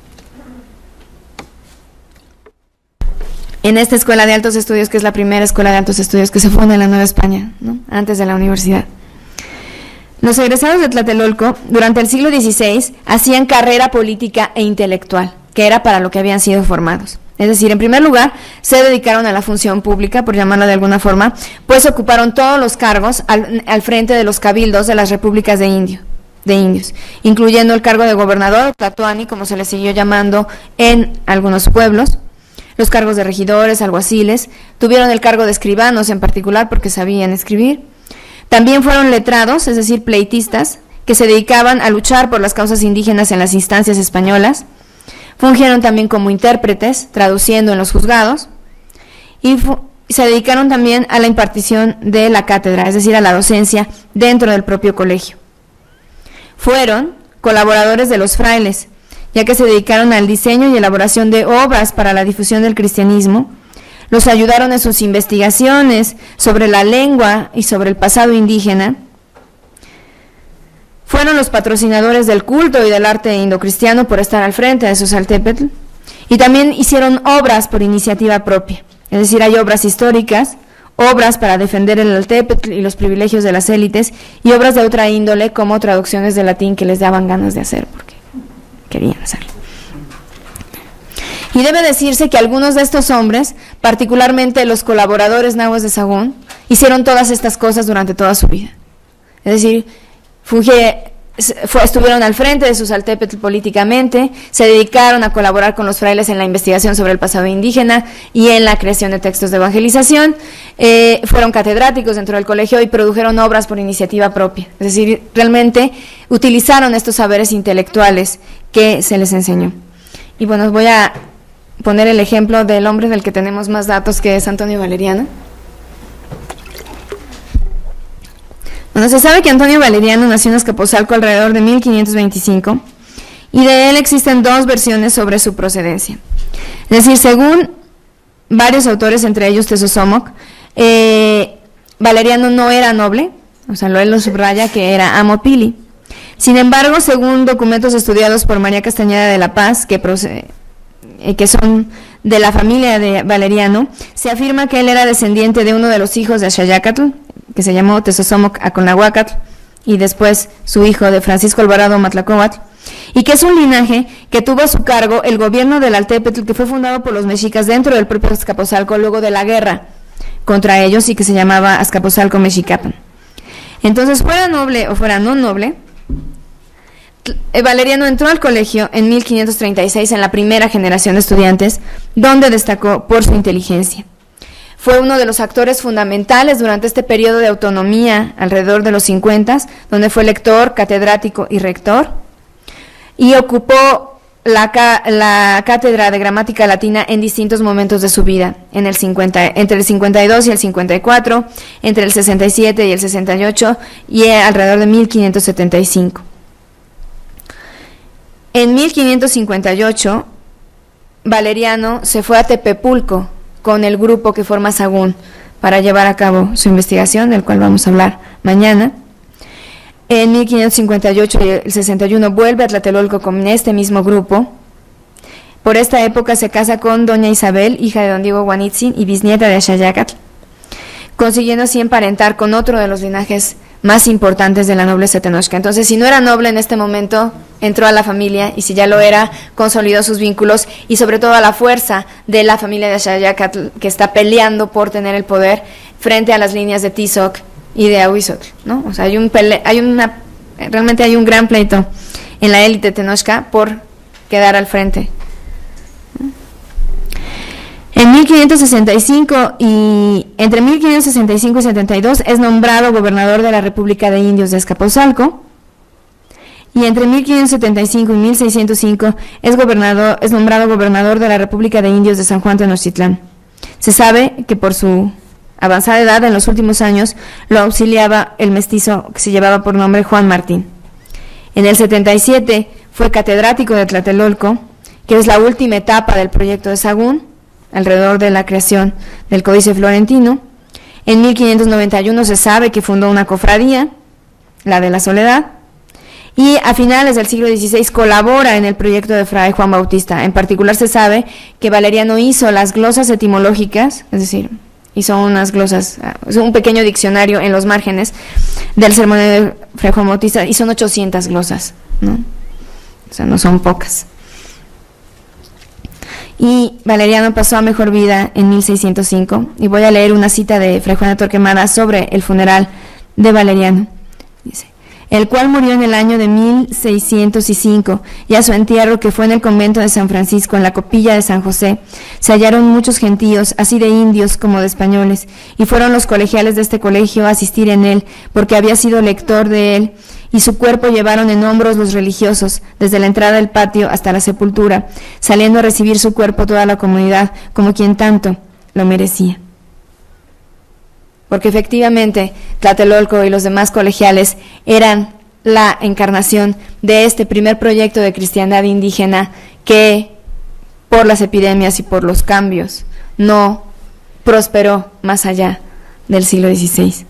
En esta escuela de altos estudios, que es la primera escuela de altos estudios que se funda en la Nueva España, ¿no?, antes de la universidad. Los egresados de Tlatelolco, durante el siglo dieciséis, hacían carrera política e intelectual, que era para lo que habían sido formados. Es decir, en primer lugar, se dedicaron a la función pública, por llamarla de alguna forma, pues ocuparon todos los cargos al, al frente de los cabildos de las repúblicas de, indio, de indios, incluyendo el cargo de gobernador, tlatoani, como se le siguió llamando en algunos pueblos, los cargos de regidores, alguaciles, tuvieron el cargo de escribanos en particular porque sabían escribir. También fueron letrados, es decir, pleitistas, que se dedicaban a luchar por las causas indígenas en las instancias españolas. Fungieron también como intérpretes, traduciendo en los juzgados, y se dedicaron también a la impartición de la cátedra, es decir, a la docencia dentro del propio colegio. Fueron colaboradores de los frailes, ya que se dedicaron al diseño y elaboración de obras para la difusión del cristianismo. Los ayudaron en sus investigaciones sobre la lengua y sobre el pasado indígena. Fueron los patrocinadores del culto y del arte indocristiano por estar al frente de Xoxaltépetl, y también hicieron obras por iniciativa propia, es decir, hay obras históricas, obras para defender el Altépetl y los privilegios de las élites, y obras de otra índole como traducciones de latín que les daban ganas de hacer porque querían hacerlo. Y debe decirse que algunos de estos hombres, particularmente los colaboradores nahues de Sahagún, hicieron todas estas cosas durante toda su vida, es decir, Funge, fue, estuvieron al frente de Xoxaltépetl políticamente, se dedicaron a colaborar con los frailes en la investigación sobre el pasado indígena y en la creación de textos de evangelización, eh, fueron catedráticos dentro del colegio y produjeron obras por iniciativa propia, es decir, realmente utilizaron estos saberes intelectuales que se les enseñó. Y bueno, voy a poner el ejemplo del hombre del que tenemos más datos, que es Antonio Valeriano. Bueno, se sabe que Antonio Valeriano nació en Azcapotzalco alrededor de mil quinientos veinticinco y de él existen dos versiones sobre su procedencia. Es decir, según varios autores, entre ellos Tezosomoc, eh, Valeriano no era noble, o sea, él lo subraya que era amopili. Sin embargo, según documentos estudiados por María Castañeda de la Paz, que, procede, eh, que son de la familia de Valeriano, se afirma que él era descendiente de uno de los hijos de Axayácatl, que se llamó Tezosomoc Aconahuacatl, y después su hijo de Francisco Alvarado Matlacoatl, y que es un linaje que tuvo a su cargo el gobierno del Altépetl, que fue fundado por los mexicas dentro del propio Azcapotzalco luego de la guerra contra ellos, y que se llamaba Azcapotzalco Mexicapan. Entonces, fuera noble o fuera no noble, Valeriano entró al colegio en mil quinientos treinta y seis en la primera generación de estudiantes, donde destacó por su inteligencia. Fue uno de los actores fundamentales durante este periodo de autonomía alrededor de los cincuenta, donde fue lector, catedrático y rector, y ocupó la, la cátedra de gramática latina en distintos momentos de su vida, en el cincuenta, entre el cincuenta y dos y el cincuenta y cuatro, entre el sesenta y siete y el sesenta y ocho y alrededor de mil quinientos setenta y cinco. En mil quinientos cincuenta y ocho, Valeriano se fue a Tepepulco con el grupo que forma Sahagún para llevar a cabo su investigación, del cual vamos a hablar mañana. En mil quinientos cincuenta y ocho y el sesenta y uno vuelve a Tlatelolco con este mismo grupo. Por esta época se casa con doña Isabel, hija de don Diego Guanitzin y bisnieta de Axayácatl, consiguiendo así emparentar con otro de los linajes más importantes de la nobleza tenochca. Entonces, si no era noble en este momento, entró a la familia, y si ya lo era, consolidó sus vínculos, y sobre todo a la fuerza de la familia de Axayácatl, que está peleando por tener el poder frente a las líneas de Tizoc y de Ahuizotl, ¿no? O sea, hay un pele hay una, realmente hay un gran pleito en la élite tenochca por quedar al frente. En mil quinientos sesenta y cinco y entre mil quinientos sesenta y cinco y setenta y dos es nombrado gobernador de la República de Indios de Azcapotzalco, y entre mil quinientos setenta y cinco y mil seiscientos cinco es gobernador es nombrado gobernador de la República de Indios de San Juan Tenochtitlán. Se sabe que por su avanzada edad, en los últimos años lo auxiliaba el mestizo que se llevaba por nombre Juan Martín. En el setenta y siete fue catedrático de Tlatelolco, que es la última etapa del proyecto de Sahagún, alrededor de la creación del Códice Florentino. En mil quinientos noventa y uno se sabe que fundó una cofradía, la de la Soledad, y a finales del siglo dieciséis colabora en el proyecto de Fray Juan Bautista. En particular se sabe que Valeriano hizo las glosas etimológicas, es decir, hizo unas glosas, un pequeño diccionario en los márgenes del sermón de Fray Juan Bautista, y son ochocientas glosas, ¿no? O sea, no son pocas. Y Valeriano pasó a mejor vida en mil seiscientos cinco, y voy a leer una cita de Fray Juan de Torquemada sobre el funeral de Valeriano. Dice: el cual murió en el año de mil seiscientos cinco, y a su entierro, que fue en el convento de San Francisco, en la Copilla de San José, se hallaron muchos gentíos, así de indios como de españoles, y fueron los colegiales de este colegio a asistir en él, porque había sido lector de él, y su cuerpo llevaron en hombros los religiosos, desde la entrada del patio hasta la sepultura, saliendo a recibir su cuerpo toda la comunidad, como quien tanto lo merecía. Porque efectivamente Tlatelolco y los demás colegiales eran la encarnación de este primer proyecto de cristiandad indígena que, por las epidemias y por los cambios, no prosperó más allá del siglo dieciséis.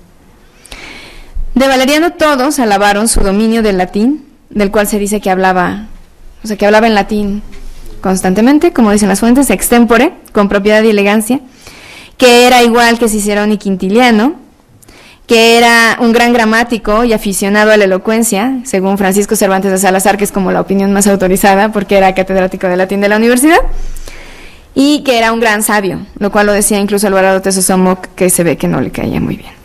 De Valeriano todos alabaron su dominio del latín, del cual se dice que hablaba, o sea, que hablaba en latín constantemente, como dicen las fuentes, extempore, con propiedad y elegancia, que era igual que Cicerón y Quintiliano, que era un gran gramático y aficionado a la elocuencia, según Francisco Cervantes de Salazar, que es como la opinión más autorizada, porque era catedrático de latín de la universidad, y que era un gran sabio, lo cual lo decía incluso Alvarado Tesosomoc, que se ve que no le caía muy bien.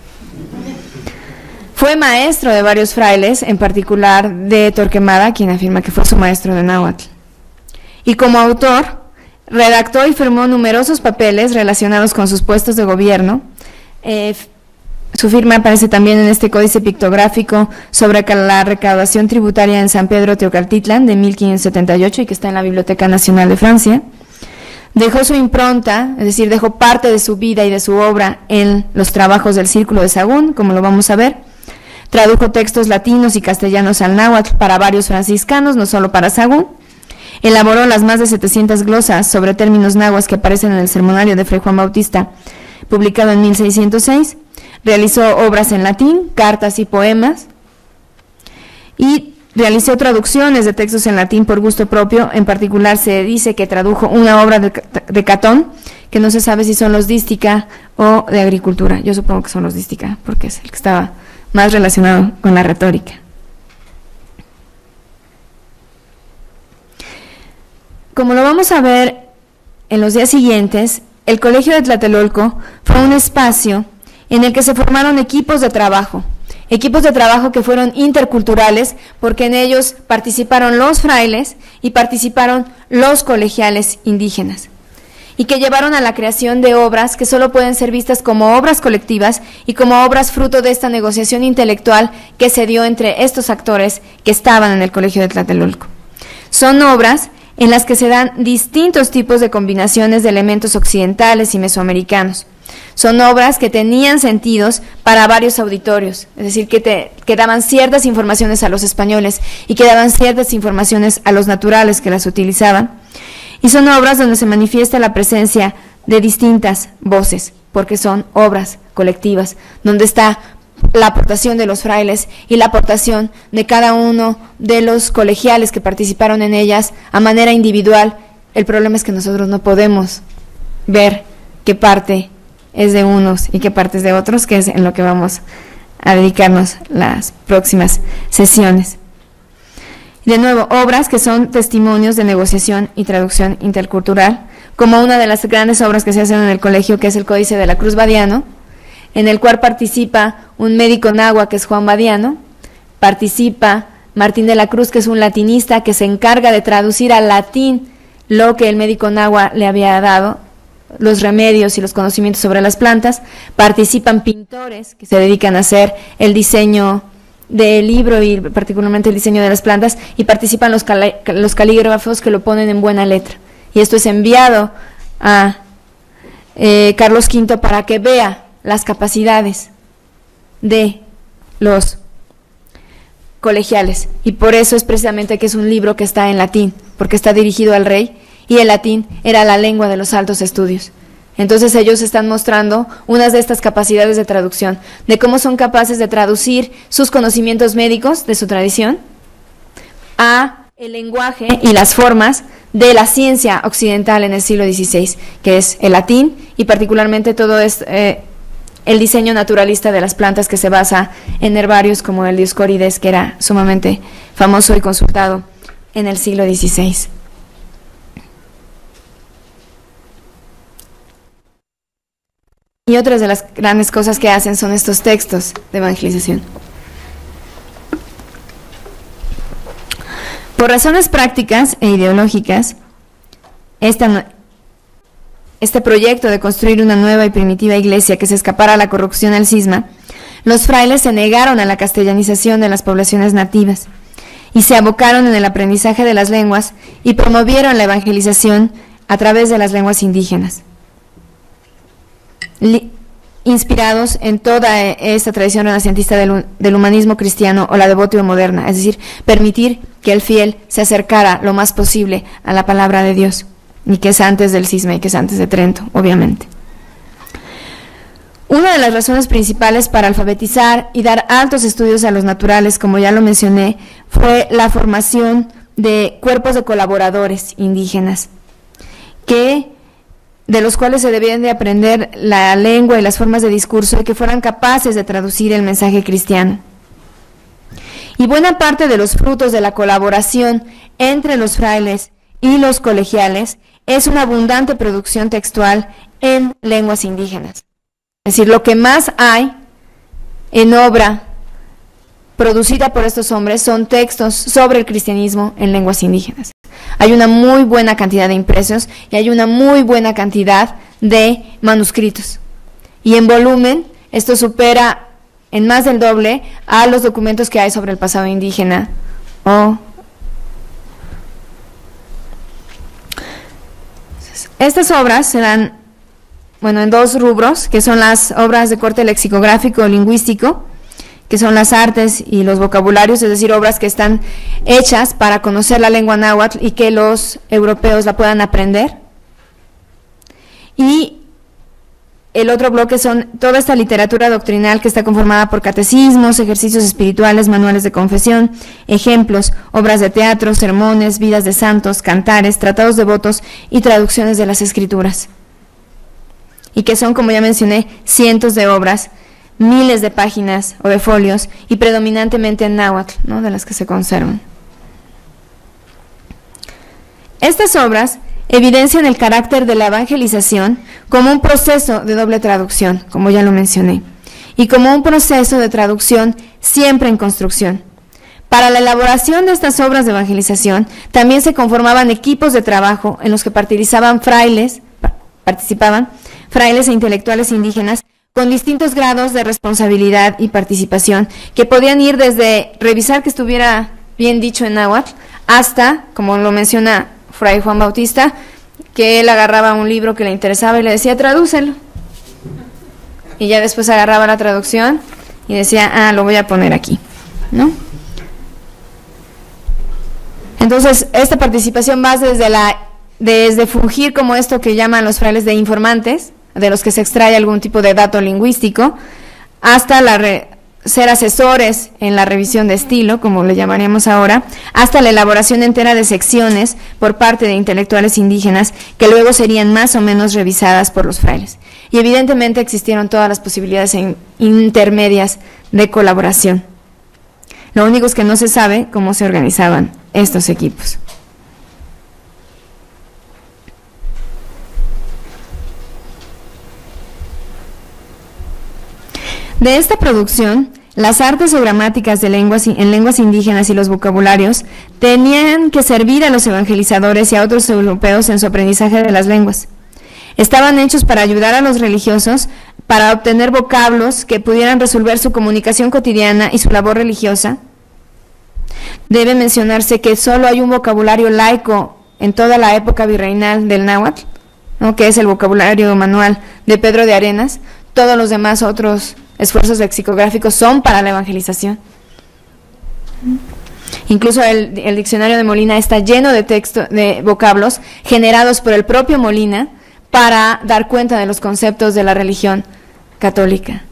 Fue maestro de varios frailes, en particular de Torquemada, quien afirma que fue su maestro de náhuatl. Y como autor, redactó y firmó numerosos papeles relacionados con sus puestos de gobierno. Eh, su firma aparece también en este códice pictográfico sobre la recaudación tributaria en San Pedro Teocaltitlán de mil quinientos setenta y ocho, y que está en la Biblioteca Nacional de Francia. Dejó su impronta, es decir, dejó parte de su vida y de su obra en los trabajos del Círculo de Sahagún, como lo vamos a ver. Tradujo textos latinos y castellanos al náhuatl para varios franciscanos, no solo para Sahagún. Elaboró las más de setecientas glosas sobre términos náhuatl que aparecen en el sermonario de Fray Juan Bautista, publicado en mil seiscientos seis. Realizó obras en latín, cartas y poemas, y realizó traducciones de textos en latín por gusto propio. En particular se dice que tradujo una obra de, de Catón, que no se sabe si son los dística o de agricultura. Yo supongo que son los dística, porque es el que estaba más relacionado con la retórica. Como lo vamos a ver en los días siguientes, el Colegio de Tlatelolco fue un espacio en el que se formaron equipos de trabajo, equipos de trabajo que fueron interculturales, porque en ellos participaron los frailes y participaron los colegiales indígenas, y que llevaron a la creación de obras que solo pueden ser vistas como obras colectivas y como obras fruto de esta negociación intelectual que se dio entre estos actores que estaban en el Colegio de Tlatelolco. Son obras en las que se dan distintos tipos de combinaciones de elementos occidentales y mesoamericanos. Son obras que tenían sentidos para varios auditorios, es decir, que, te, que daban ciertas informaciones a los españoles y que daban ciertas informaciones a los naturales que las utilizaban. Y son obras donde se manifiesta la presencia de distintas voces, porque son obras colectivas, donde está la aportación de los frailes y la aportación de cada uno de los colegiales que participaron en ellas a manera individual. El problema es que nosotros no podemos ver qué parte es de unos y qué parte es de otros, que es en lo que vamos a dedicarnos las próximas sesiones. De nuevo, obras que son testimonios de negociación y traducción intercultural, como una de las grandes obras que se hacen en el colegio, que es el Códice de la Cruz Badiano, en el cual participa un médico náhuatl, que es Juan Badiano, participa Martín de la Cruz, que es un latinista que se encarga de traducir al latín lo que el médico náhuatl le había dado, los remedios y los conocimientos sobre las plantas. Participan pintores que se dedican a hacer el diseño del libro y particularmente el diseño de las plantas, y participan los, cali los calígrafos que lo ponen en buena letra. Y esto es enviado a eh, Carlos quinto para que vea las capacidades de los colegiales, y por eso es precisamente que es un libro que está en latín, porque está dirigido al rey, y el latín era la lengua de los altos estudios. Entonces ellos están mostrando unas de estas capacidades de traducción, de cómo son capaces de traducir sus conocimientos médicos de su tradición a el lenguaje y las formas de la ciencia occidental en el siglo dieciséis, que es el latín, y particularmente todo es eh, el diseño naturalista de las plantas, que se basa en herbarios como el Dioscórides, que era sumamente famoso y consultado en el siglo dieciséis. Y otras de las grandes cosas que hacen son estos textos de evangelización. Por razones prácticas e ideológicas, esta, este proyecto de construir una nueva y primitiva iglesia que se escapara a la corrupción al cisma, los frailes se negaron a la castellanización de las poblaciones nativas y se abocaron en el aprendizaje de las lenguas y promovieron la evangelización a través de las lenguas indígenas, inspirados en toda esta tradición renacentista del, del humanismo cristiano o la devotio moderna, es decir, permitir que el fiel se acercara lo más posible a la palabra de Dios, y que es antes del cisma y que es antes de Trento, obviamente. Una de las razones principales para alfabetizar y dar altos estudios a los naturales, como ya lo mencioné, fue la formación de cuerpos de colaboradores indígenas, que de los cuales se debían de aprender la lengua y las formas de discurso, y que fueran capaces de traducir el mensaje cristiano. Y buena parte de los frutos de la colaboración entre los frailes y los colegiales es una abundante producción textual en lenguas indígenas. Es decir, lo que más hay en obra producida por estos hombres son textos sobre el cristianismo en lenguas indígenas. Hay una muy buena cantidad de impresos y hay una muy buena cantidad de manuscritos. Y en volumen, esto supera en más del doble a los documentos que hay sobre el pasado indígena. Oh. Estas obras se dan, bueno, en dos rubros, que son las obras de corte lexicográfico o lingüístico, que son las artes y los vocabularios, es decir, obras que están hechas para conocer la lengua náhuatl y que los europeos la puedan aprender. Y el otro bloque son toda esta literatura doctrinal que está conformada por catecismos, ejercicios espirituales, manuales de confesión, ejemplos, obras de teatro, sermones, vidas de santos, cantares, tratados devotos y traducciones de las escrituras. Y que son, como ya mencioné, cientos de obras, miles de páginas o de folios, y predominantemente en náhuatl, ¿no?, de las que se conservan. Estas obras evidencian el carácter de la evangelización como un proceso de doble traducción, como ya lo mencioné, y como un proceso de traducción siempre en construcción. Para la elaboración de estas obras de evangelización también se conformaban equipos de trabajo en los que participaban frailes, participaban frailes e intelectuales indígenas con distintos grados de responsabilidad y participación, que podían ir desde revisar que estuviera bien dicho en náhuatl hasta, como lo menciona Fray Juan Bautista, que él agarraba un libro que le interesaba y le decía, tradúcelo. Y ya después agarraba la traducción y decía, ah, lo voy a poner aquí, ¿no? Entonces, esta participación va desde, la, desde fungir como esto que llaman los frailes de informantes, de los que se extrae algún tipo de dato lingüístico, hasta la re, ser asesores en la revisión de estilo, como le llamaríamos ahora, hasta la elaboración entera de secciones por parte de intelectuales indígenas que luego serían más o menos revisadas por los frailes. Y evidentemente existieron todas las posibilidades en, intermedias de colaboración. Lo único es que no se sabe cómo se organizaban estos equipos. De esta producción, las artes o gramáticas de lenguas, en lenguas indígenas y los vocabularios tenían que servir a los evangelizadores y a otros europeos en su aprendizaje de las lenguas. Estaban hechos para ayudar a los religiosos para obtener vocablos que pudieran resolver su comunicación cotidiana y su labor religiosa. Debe mencionarse que solo hay un vocabulario laico en toda la época virreinal del náhuatl, ¿no?, que es el vocabulario manual de Pedro de Arenas. Todos los demás otros esfuerzos lexicográficos son para la evangelización. Incluso el, el diccionario de Molina está lleno de texto, de vocablos generados por el propio Molina para dar cuenta de los conceptos de la religión católica.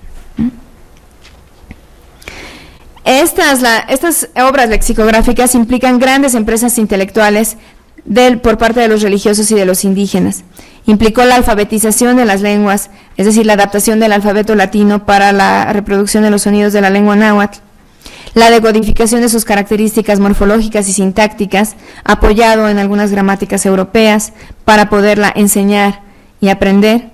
Estas, la, estas obras lexicográficas implican grandes empresas intelectuales del, por parte de los religiosos y de los indígenas. Implicó la alfabetización de las lenguas, es decir, la adaptación del alfabeto latino para la reproducción de los sonidos de la lengua náhuatl, la decodificación de sus características morfológicas y sintácticas, apoyado en algunas gramáticas europeas para poderla enseñar y aprender,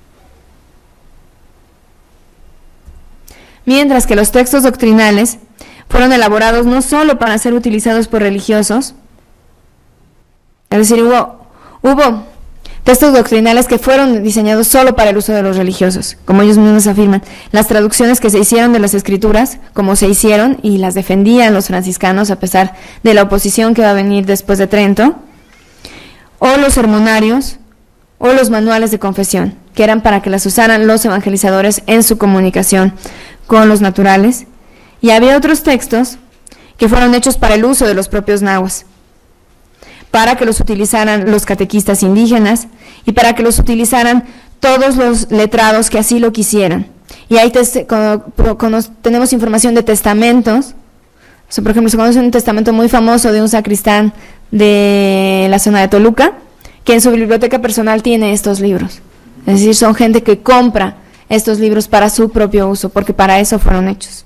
mientras que los textos doctrinales fueron elaborados no solo para ser utilizados por religiosos, es decir, hubo, hubo textos doctrinales que fueron diseñados solo para el uso de los religiosos, como ellos mismos afirman. Las traducciones que se hicieron de las escrituras, como se hicieron y las defendían los franciscanos a pesar de la oposición que va a venir después de Trento, o los sermonarios, o los manuales de confesión, que eran para que las usaran los evangelizadores en su comunicación con los naturales, y había otros textos que fueron hechos para el uso de los propios nahuas, para que los utilizaran los catequistas indígenas y para que los utilizaran todos los letrados que así lo quisieran. Y ahí te, con, con, tenemos información de testamentos. O sea, por ejemplo, se conoce un testamento muy famoso de un sacristán de la zona de Toluca, que en su biblioteca personal tiene estos libros. Es decir, son gente que compra estos libros para su propio uso, porque para eso fueron hechos.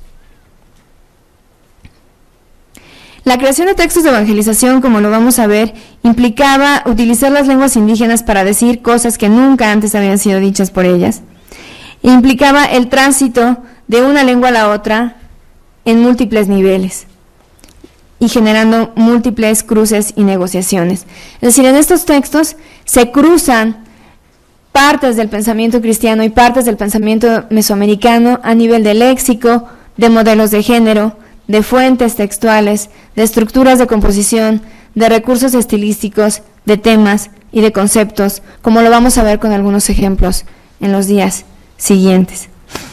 La creación de textos de evangelización, como lo vamos a ver, implicaba utilizar las lenguas indígenas para decir cosas que nunca antes habían sido dichas por ellas. Implicaba el tránsito de una lengua a la otra en múltiples niveles y generando múltiples cruces y negociaciones. Es decir, en estos textos se cruzan partes del pensamiento cristiano y partes del pensamiento mesoamericano a nivel de léxico, de modelos de género, de fuentes textuales, de estructuras de composición, de recursos estilísticos, de temas y de conceptos, como lo vamos a ver con algunos ejemplos en los días siguientes.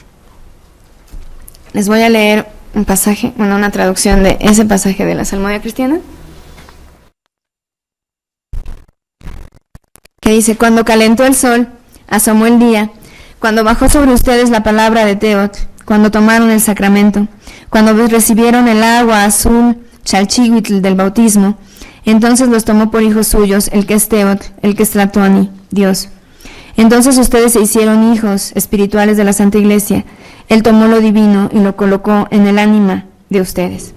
Les voy a leer un pasaje, bueno, una traducción de ese pasaje de la Salmodia Cristiana, que dice: cuando calentó el sol, asomó el día, cuando bajó sobre ustedes la palabra de Teot, cuando tomaron el sacramento, cuando recibieron el agua azul chalchihuitl del bautismo, entonces los tomó por hijos suyos, el que es Teot, el que es Tlatoani, Dios. Entonces ustedes se hicieron hijos espirituales de la Santa Iglesia. Él tomó lo divino y lo colocó en el ánima de ustedes.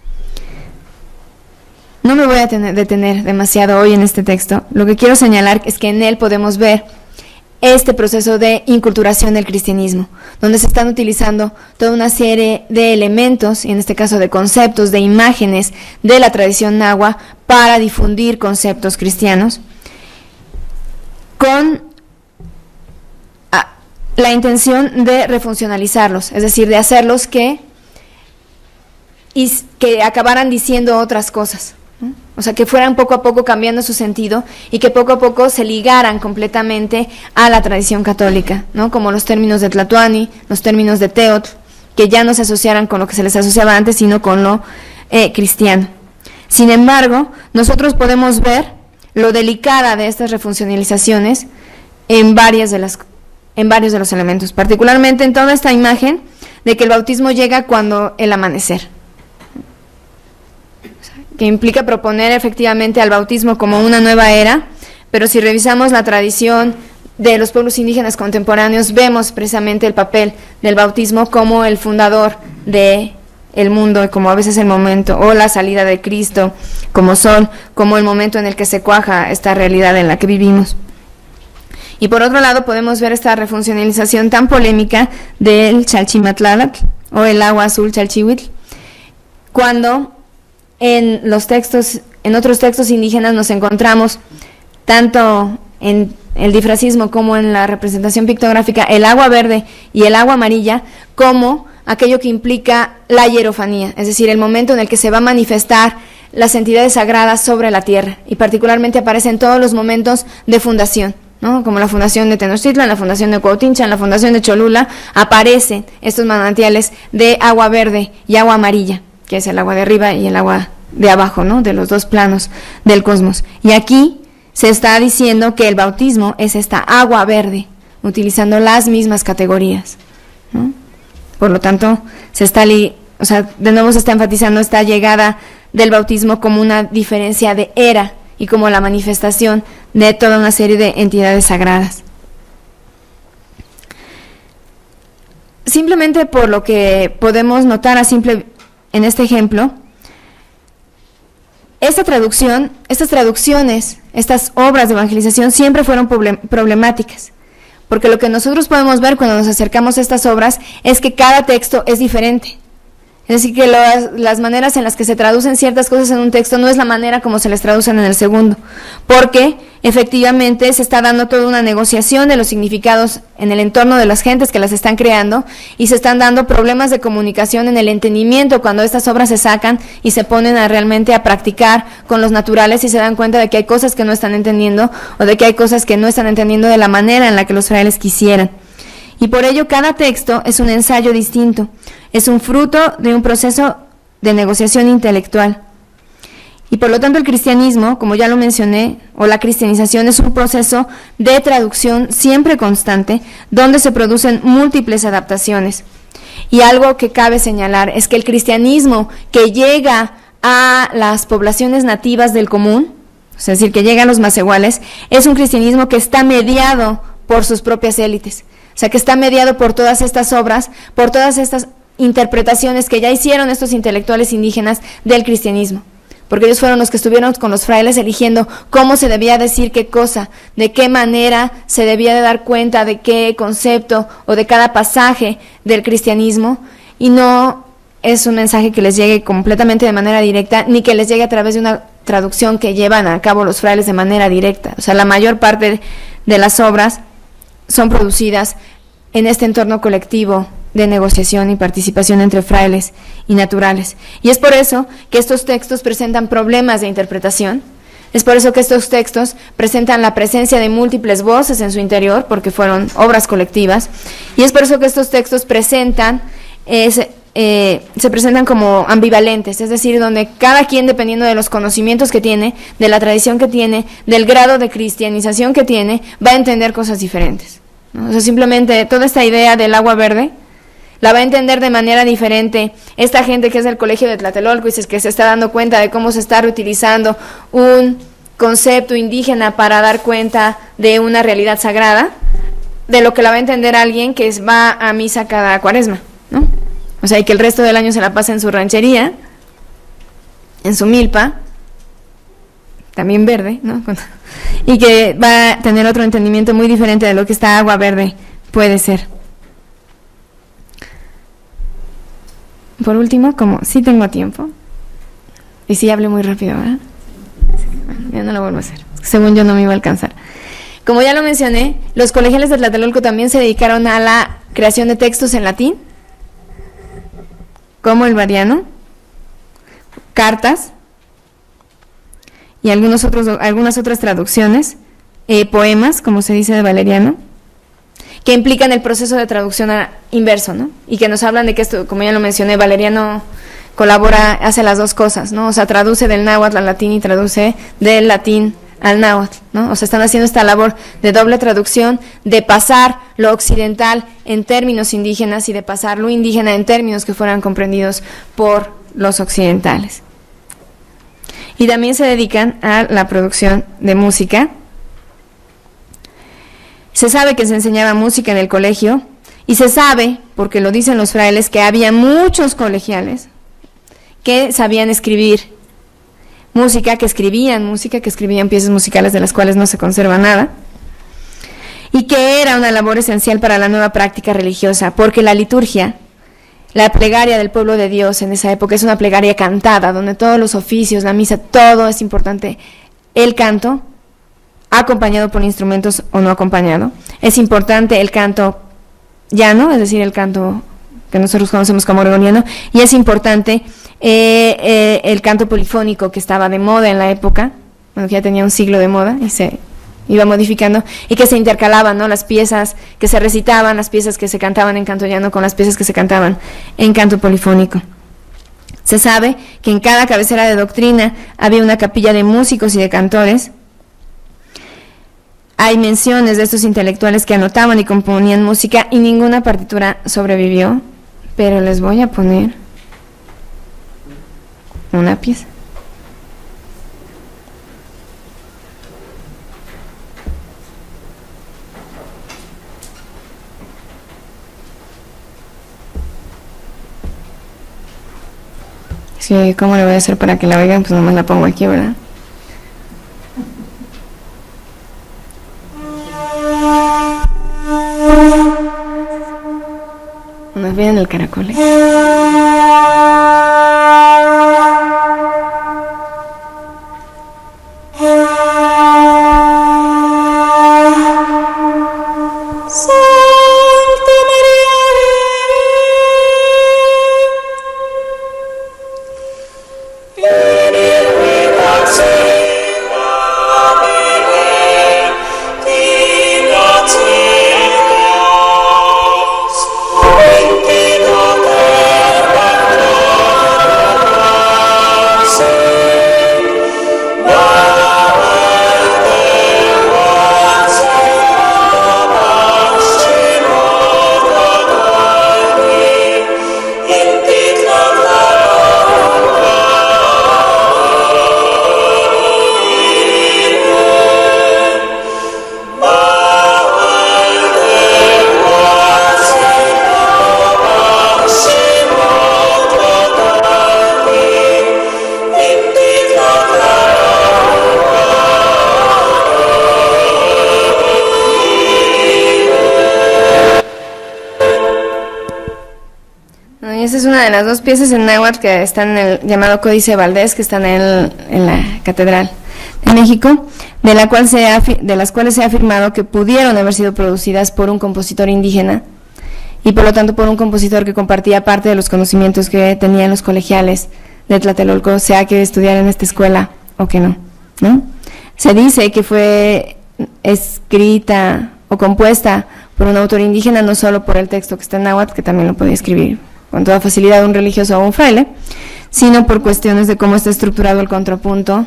No me voy a tener, detener demasiado hoy en este texto. Lo que quiero señalar es que en él podemos ver este proceso de inculturación del cristianismo, donde se están utilizando toda una serie de elementos, y en este caso de conceptos, de imágenes de la tradición nahua para difundir conceptos cristianos, con la intención de refuncionalizarlos, es decir, de hacerlos que, y, que acabaran diciendo otras cosas, ¿no? O sea, que fueran poco a poco cambiando su sentido y que poco a poco se ligaran completamente a la tradición católica, ¿no? Como los términos de Tlatoani, los términos de Teotl, que ya no se asociaran con lo que se les asociaba antes, sino con lo eh, cristiano. Sin embargo, nosotros podemos ver lo delicada de estas refuncionalizaciones en, varias de las, en varios de los elementos, particularmente en toda esta imagen de que el bautismo llega cuando el amanecer, que implica proponer efectivamente al bautismo como una nueva era, pero si revisamos la tradición de los pueblos indígenas contemporáneos, vemos precisamente el papel del bautismo como el fundador de el mundo, como a veces el momento, o la salida de Cristo como sol, como el momento en el que se cuaja esta realidad en la que vivimos. Y por otro lado podemos ver esta refuncionalización tan polémica del Chalchimatlálatl, o el agua azul Chalchihuitl, cuando en los textos, en otros textos indígenas nos encontramos tanto en el difracismo como en la representación pictográfica el agua verde y el agua amarilla como aquello que implica la hierofanía, es decir, el momento en el que se va a manifestar las entidades sagradas sobre la tierra, y particularmente aparece en todos los momentos de fundación, ¿no? Como la fundación de Tenochtitlan, la fundación de Cuautinchan, la fundación de Cholula, aparecen estos manantiales de agua verde y agua amarilla, que es el agua de arriba y el agua de abajo, ¿no? De los dos planos del cosmos. Y aquí se está diciendo que el bautismo es esta agua verde, utilizando las mismas categorías, ¿no? Por lo tanto, se está li- o sea, de nuevo se está enfatizando esta llegada del bautismo como una diferencia de era y como la manifestación de toda una serie de entidades sagradas. Simplemente por lo que podemos notar a simple en este ejemplo, esta traducción, estas traducciones, estas obras de evangelización siempre fueron problemáticas, porque lo que nosotros podemos ver cuando nos acercamos a estas obras es que cada texto es diferente. Es decir, que las, las maneras en las que se traducen ciertas cosas en un texto no es la manera como se les traducen en el segundo, porque efectivamente se está dando toda una negociación de los significados en el entorno de las gentes que las están creando, y se están dando problemas de comunicación en el entendimiento cuando estas obras se sacan y se ponen a realmente a practicar con los naturales, y se dan cuenta de que hay cosas que no están entendiendo, o de que hay cosas que no están entendiendo de la manera en la que los frailes quisieran. Y por ello cada texto es un ensayo distinto, es un fruto de un proceso de negociación intelectual. Y por lo tanto el cristianismo, como ya lo mencioné, o la cristianización, es un proceso de traducción siempre constante, donde se producen múltiples adaptaciones. Y algo que cabe señalar es que el cristianismo que llega a las poblaciones nativas del común, es decir, que llega a los macehuales, es un cristianismo que está mediado por sus propias élites. O sea, que está mediado por todas estas obras, por todas estas interpretaciones que ya hicieron estos intelectuales indígenas del cristianismo, porque ellos fueron los que estuvieron con los frailes eligiendo cómo se debía decir qué cosa, de qué manera se debía de dar cuenta de qué concepto o de cada pasaje del cristianismo, y no es un mensaje que les llegue completamente de manera directa, ni que les llegue a través de una traducción que llevan a cabo los frailes de manera directa. O sea, la mayor parte de las obras son producidas en este entorno colectivo de negociación y participación entre frailes y naturales. Y es por eso que estos textos presentan problemas de interpretación, es por eso que estos textos presentan la presencia de múltiples voces en su interior, porque fueron obras colectivas, y es por eso que estos textos presentan, es, eh, se presentan como ambivalentes, es decir, donde cada quien, dependiendo de los conocimientos que tiene, de la tradición que tiene, del grado de cristianización que tiene, va a entender cosas diferentes, ¿no? O sea, simplemente toda esta idea del agua verde la va a entender de manera diferente esta gente que es del colegio de Tlatelolco y que se está dando cuenta de cómo se está reutilizando un concepto indígena para dar cuenta de una realidad sagrada, de lo que la va a entender alguien que va a misa cada cuaresma, ¿no? O sea, y que el resto del año se la pasa en su ranchería, en su milpa, también verde, ¿no? Y que va a tener otro entendimiento muy diferente de lo que esta agua verde puede ser. Por último, como sí tengo tiempo, y sí hablé muy rápido, ¿verdad? Ya no lo vuelvo a hacer, según yo no me iba a alcanzar. Como ya lo mencioné, los colegiales de Tlatelolco también se dedicaron a la creación de textos en latín, como el Mariano, cartas, y algunos otros, algunas otras traducciones, eh, poemas, como se dice de Valeriano, que implican el proceso de traducción a, inverso, ¿no? Y que nos hablan de que esto, como ya lo mencioné, Valeriano colabora, hace las dos cosas, ¿no? O sea, traduce del náhuatl al latín y traduce del latín al náhuatl, ¿no? O sea, están haciendo esta labor de doble traducción, de pasar lo occidental en términos indígenas y de pasar lo indígena en términos que fueran comprendidos por los occidentales. Y también se dedican a la producción de música. Se sabe que se enseñaba música en el colegio y se sabe, porque lo dicen los frailes, que había muchos colegiales que sabían escribir música, que escribían música, que escribían piezas musicales de las cuales no se conserva nada, y que era una labor esencial para la nueva práctica religiosa, porque la liturgia, la plegaria del pueblo de Dios en esa época es una plegaria cantada, donde todos los oficios, la misa, todo es importante. El canto, acompañado por instrumentos o no acompañado, es importante el canto llano, es decir, el canto que nosotros conocemos como gregoriano, y es importante eh, eh, el canto polifónico que estaba de moda en la época, bueno, que ya tenía un siglo de moda y se iba modificando, y que se intercalaban, ¿no?, las piezas que se recitaban, las piezas que se cantaban en canto llano con las piezas que se cantaban en canto polifónico. Se sabe que en cada cabecera de doctrina había una capilla de músicos y de cantores. Hay menciones de estos intelectuales que anotaban y componían música y ninguna partitura sobrevivió, pero les voy a poner una pieza. Sí, ¿cómo le voy a hacer para que la oigan? Pues nomás la pongo aquí, ¿verdad? Nos vean el caracol, ¿eh? Esa es una de las dos piezas en náhuatl que están en el llamado Códice Valdés, que están en, el, en la Catedral de México, de, la cual se ha, de las cuales se ha afirmado que pudieron haber sido producidas por un compositor indígena y por lo tanto por un compositor que compartía parte de los conocimientos que tenían los colegiales de Tlatelolco, sea que estudiar en esta escuela o que no, ¿no? Se dice que fue escrita o compuesta por un autor indígena, no solo por el texto que está en náhuatl, que también lo podía escribir con toda facilidad un religioso o un fraile, sino por cuestiones de cómo está estructurado el contrapunto,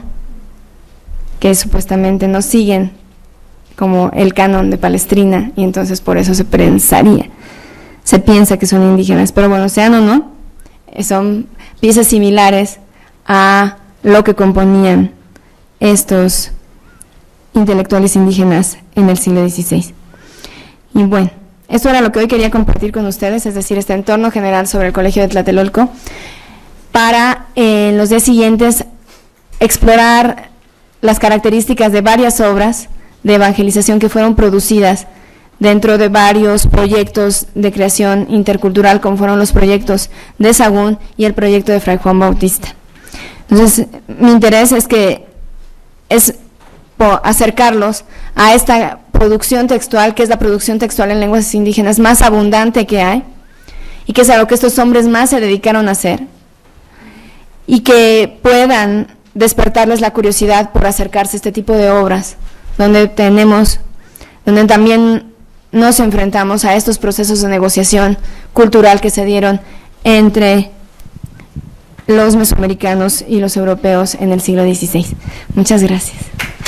que supuestamente no siguen como el canon de Palestrina, y entonces por eso se pensaría, se piensa que son indígenas, pero bueno, sean o no, son piezas similares a lo que componían estos intelectuales indígenas en el siglo dieciséis. Y bueno, esto era lo que hoy quería compartir con ustedes, es decir, este entorno general sobre el Colegio de Tlatelolco, para eh, en los días siguientes explorar las características de varias obras de evangelización que fueron producidas dentro de varios proyectos de creación intercultural, como fueron los proyectos de Sahagún y el proyecto de Fray Juan Bautista. Entonces, mi interés es que es acercarlos a esta producción textual, que es la producción textual en lenguas indígenas más abundante que hay, y que es a lo que estos hombres más se dedicaron a hacer, y que puedan despertarles la curiosidad por acercarse a este tipo de obras, donde tenemos, donde también nos enfrentamos a estos procesos de negociación cultural que se dieron entre los mesoamericanos y los europeos en el siglo dieciséis. Muchas gracias.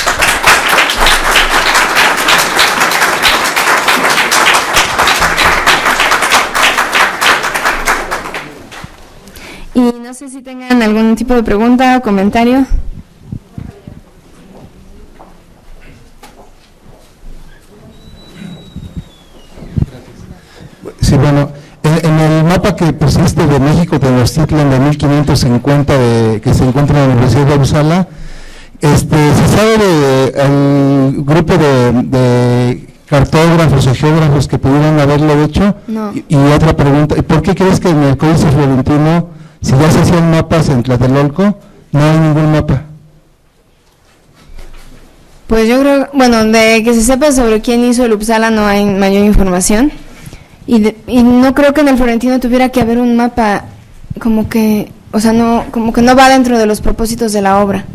Y no sé si tengan algún tipo de pregunta o comentario. Sí, bueno, en, en el mapa que pusiste de México Tenochtitlan de mil quinientos cincuenta de, que se encuentra en la Universidad de Uppsala, este, ¿se sabe del grupo de, de cartógrafos o geógrafos que pudieran haberlo hecho? No. Y, y otra pregunta, ¿por qué crees que en el Códice Florentino, si ya se hacían mapas en Tlatelolco, no hay ningún mapa? Pues yo creo, bueno, de que se sepa sobre quién hizo el Uppsala no hay mayor información. Y, de, y no creo que en el Florentino tuviera que haber un mapa, como que, o sea, no, como que no va dentro de los propósitos de la obra.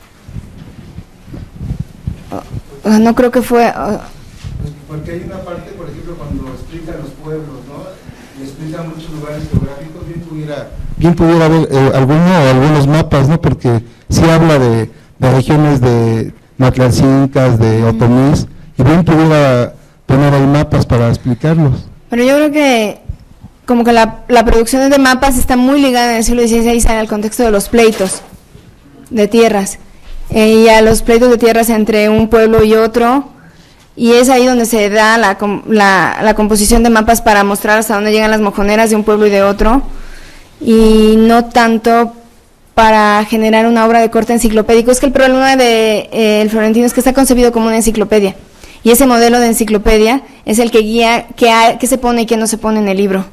O, o sea, no creo que fue... O, porque hay una parte, por ejemplo, cuando explican los pueblos, ¿no? Y explican muchos lugares geográficos, bien pudiera, bien pudiera haber eh, alguno o algunos mapas, ¿no? Porque sí habla de, de regiones de Matlancincas, de Otomís, y bien pudiera poner ahí mapas para explicarlos. Pero yo creo que como que la, la producción de mapas está muy ligada en el siglo dieciséis al contexto de los pleitos de tierras, eh, y a los pleitos de tierras entre un pueblo y otro, y es ahí donde se da la, la, la composición de mapas para mostrar hasta dónde llegan las mojoneras de un pueblo y de otro, y no tanto para generar una obra de corte enciclopédico. Es que el problema de eh, el Florentino es que está concebido como una enciclopedia. Y ese modelo de enciclopedia es el que guía qué, hay, qué se pone y qué no se pone en el libro.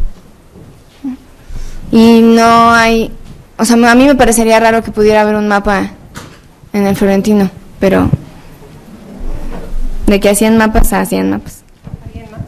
Y no hay, o sea, a mí me parecería raro que pudiera haber un mapa en el Florentino, pero de que hacían mapas, hacían mapas. ¿Alguien más?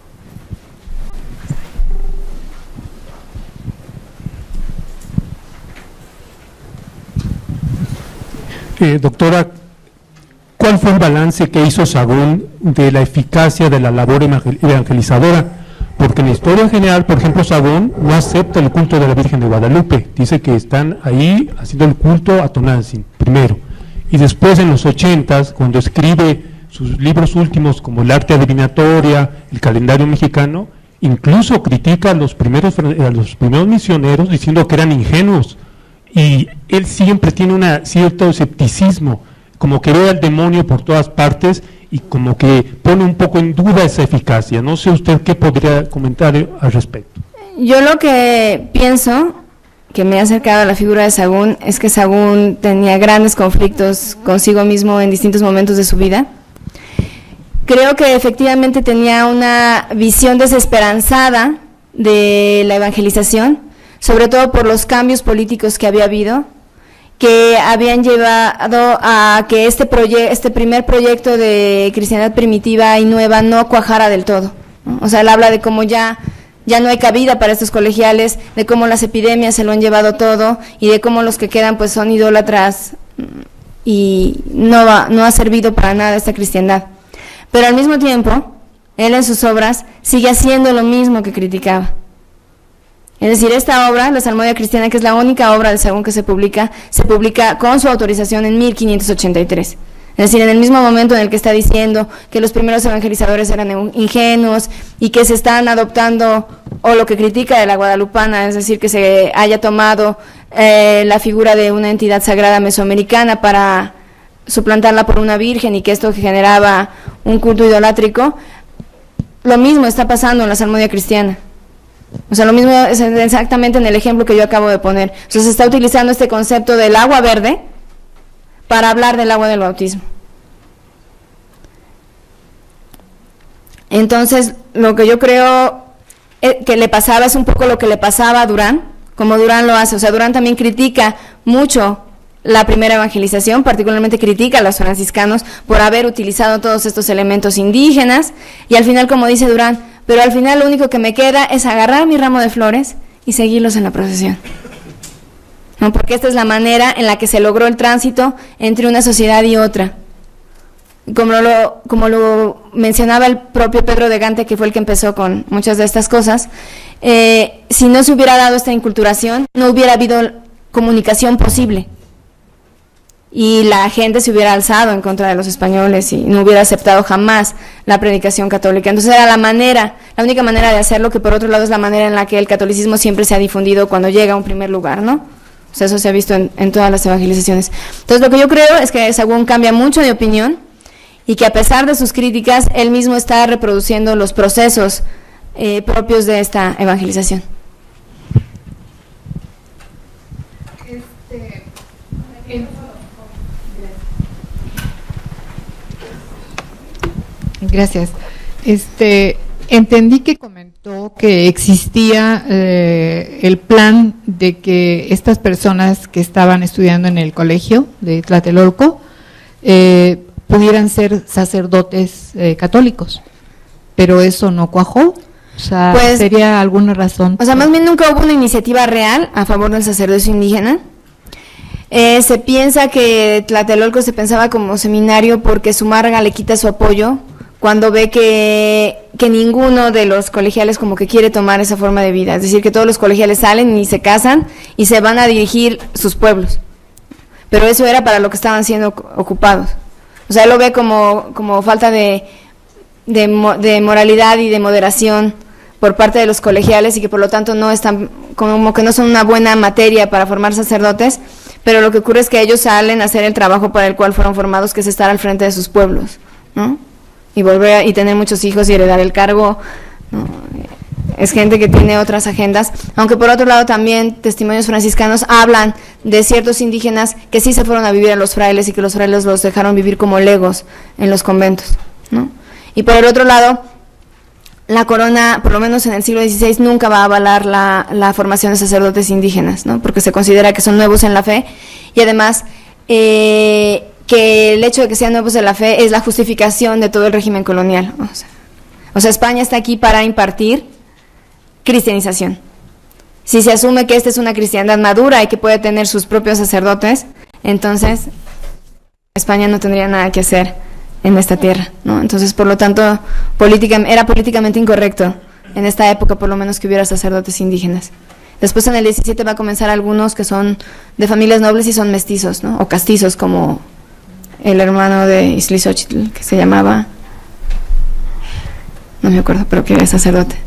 Eh, doctora, ¿cuál fue el balance que hizo Sagún de la eficacia de la labor evangelizadora? Porque en la historia en general, por ejemplo, Sagún no acepta el culto de la Virgen de Guadalupe, dice que están ahí haciendo el culto a Tonantzin, primero. Y después en los ochentas, cuando escribe sus libros últimos como El arte adivinatoria, El calendario mexicano, incluso critica a los primeros, a los primeros misioneros diciendo que eran ingenuos. Y él siempre tiene un cierto escepticismo, como que ve al demonio por todas partes y como que pone un poco en duda esa eficacia. No sé usted qué podría comentar al respecto. Yo lo que pienso, que me ha acercado a la figura de Sagún, es que Sagún tenía grandes conflictos consigo mismo en distintos momentos de su vida. Creo que efectivamente tenía una visión desesperanzada de la evangelización, sobre todo por los cambios políticos que había habido, que habían llevado a que este proye este primer proyecto de cristiandad primitiva y nueva no cuajara del todo, ¿no? O sea, él habla de cómo ya, ya no hay cabida para estos colegiales, de cómo las epidemias se lo han llevado todo y de cómo los que quedan pues son idólatras y no, va, no ha servido para nada esta cristiandad. Pero al mismo tiempo, él en sus obras sigue haciendo lo mismo que criticaba. Es decir, esta obra, la Salmodia Cristiana, que es la única obra de Sagún que se publica, se publica con su autorización en mil quinientos ochenta y tres. Es decir, en el mismo momento en el que está diciendo que los primeros evangelizadores eran ingenuos y que se están adoptando, o lo que critica de la guadalupana, es decir, que se haya tomado eh, la figura de una entidad sagrada mesoamericana para suplantarla por una virgen y que esto generaba un culto idolátrico. Lo mismo está pasando en la Salmodia Cristiana. O sea, lo mismo es exactamente en el ejemplo que yo acabo de poner. O sea, se está utilizando este concepto del agua verde para hablar del agua del bautismo. Entonces, lo que yo creo que le pasaba es un poco lo que le pasaba a Durán, como Durán lo hace. O sea, Durán también critica mucho la primera evangelización, particularmente critica a los franciscanos por haber utilizado todos estos elementos indígenas, y al final, como dice Durán, pero al final lo único que me queda es agarrar mi ramo de flores y seguirlos en la procesión. ¿no? Porque esta es la manera en la que se logró el tránsito entre una sociedad y otra. Como lo, como lo mencionaba el propio Pedro de Gante, que fue el que empezó con muchas de estas cosas, eh, si no se hubiera dado esta inculturación, no hubiera habido comunicación posible. Y la gente se hubiera alzado en contra de los españoles y no hubiera aceptado jamás la predicación católica. Entonces era la manera, la única manera de hacerlo, que por otro lado es la manera en la que el catolicismo siempre se ha difundido cuando llega a un primer lugar, ¿no? O sea, eso se ha visto en, en todas las evangelizaciones. Entonces lo que yo creo es que Sahagún cambia mucho de opinión y que a pesar de sus críticas, él mismo está reproduciendo los procesos eh, propios de esta evangelización. Este, en, Gracias. Este, entendí que comentó que existía eh, el plan de que estas personas que estaban estudiando en el colegio de Tlatelolco eh, pudieran ser sacerdotes eh, católicos, pero eso no cuajó. O sea, pues, ¿sería alguna razón? O sea, más bien nunca hubo una iniciativa real a favor del sacerdocio indígena. Eh, se piensa que Tlatelolco se pensaba como seminario porque Zumárraga le quita su apoyo cuando ve que, que ninguno de los colegiales como que quiere tomar esa forma de vida, es decir, que todos los colegiales salen y se casan y se van a dirigir sus pueblos, pero eso era para lo que estaban siendo ocupados. O sea, él lo ve como, como falta de, de, de moralidad y de moderación por parte de los colegiales y que por lo tanto no están, como que no son una buena materia para formar sacerdotes, pero lo que ocurre es que ellos salen a hacer el trabajo para el cual fueron formados, que es estar al frente de sus pueblos, ¿no? Y volver a, y tener muchos hijos y heredar el cargo, ¿no? Es gente que tiene otras agendas, aunque por otro lado también testimonios franciscanos hablan de ciertos indígenas que sí se fueron a vivir a los frailes y que los frailes los dejaron vivir como legos en los conventos, ¿no? Y por el otro lado, la corona, por lo menos en el siglo dieciséis, nunca va a avalar la, la formación de sacerdotes indígenas, ¿no? Porque se considera que son nuevos en la fe y además eh, que el hecho de que sean nuevos en la fe es la justificación de todo el régimen colonial. O sea, o sea, España está aquí para impartir cristianización. Si se asume que esta es una cristiandad madura y que puede tener sus propios sacerdotes, entonces España no tendría nada que hacer en esta tierra, ¿no? Entonces, por lo tanto, política, era políticamente incorrecto en esta época, por lo menos, que hubiera sacerdotes indígenas. Después, en el diecisiete, va a comenzar algunos que son de familias nobles y son mestizos, ¿no? O castizos, como el hermano de Izlizóchitl, que se llamaba, no me acuerdo, pero que era sacerdote.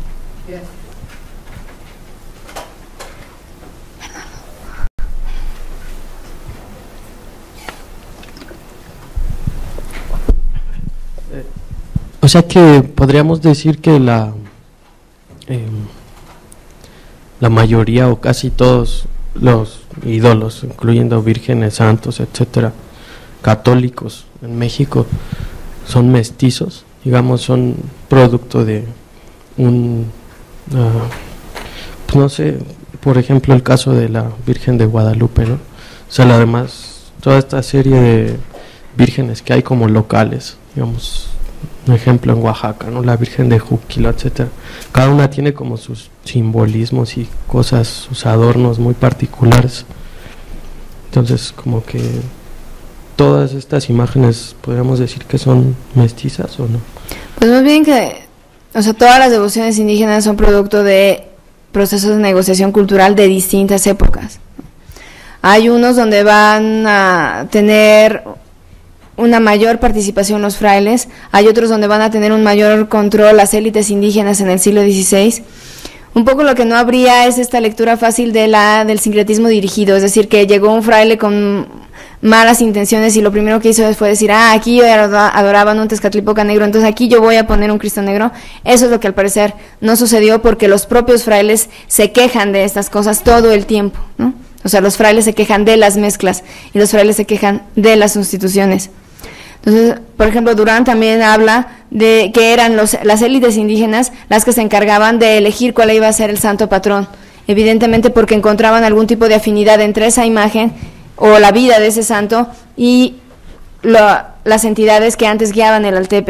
O sea que podríamos decir que la eh, la mayoría o casi todos los ídolos, incluyendo vírgenes, santos, etcétera, católicos en México, son mestizos, digamos, son producto de un, uh, pues no sé, por ejemplo el caso de la Virgen de Guadalupe, ¿no? O sea, además, toda esta serie de vírgenes que hay como locales, digamos, un ejemplo en Oaxaca, ¿no? La Virgen de Juquila, etcétera. Cada una tiene como sus simbolismos y cosas, sus adornos muy particulares. Entonces, como que todas estas imágenes, podríamos decir que son mestizas o no. Pues más bien que, o sea, todas las devociones indígenas son producto de procesos de negociación cultural de distintas épocas. Hay unos donde van a tener una mayor participación los frailes, hay otros donde van a tener un mayor control las élites indígenas en el siglo dieciséis. Un poco lo que no habría es esta lectura fácil de la del sincretismo dirigido, es decir, que llegó un fraile con malas intenciones y lo primero que hizo fue decir, ah, aquí adoraban un Tezcatlipoca negro, entonces aquí yo voy a poner un Cristo negro. Eso es lo que al parecer no sucedió, porque los propios frailes se quejan de estas cosas todo el tiempo, ¿no? O sea, los frailes se quejan de las mezclas y los frailes se quejan de las sustituciones. Entonces, por ejemplo, Durán también habla de que eran los, las élites indígenas las que se encargaban de elegir cuál iba a ser el santo patrón, evidentemente porque encontraban algún tipo de afinidad entre esa imagen o la vida de ese santo y lo, las entidades que antes guiaban el Altépetl,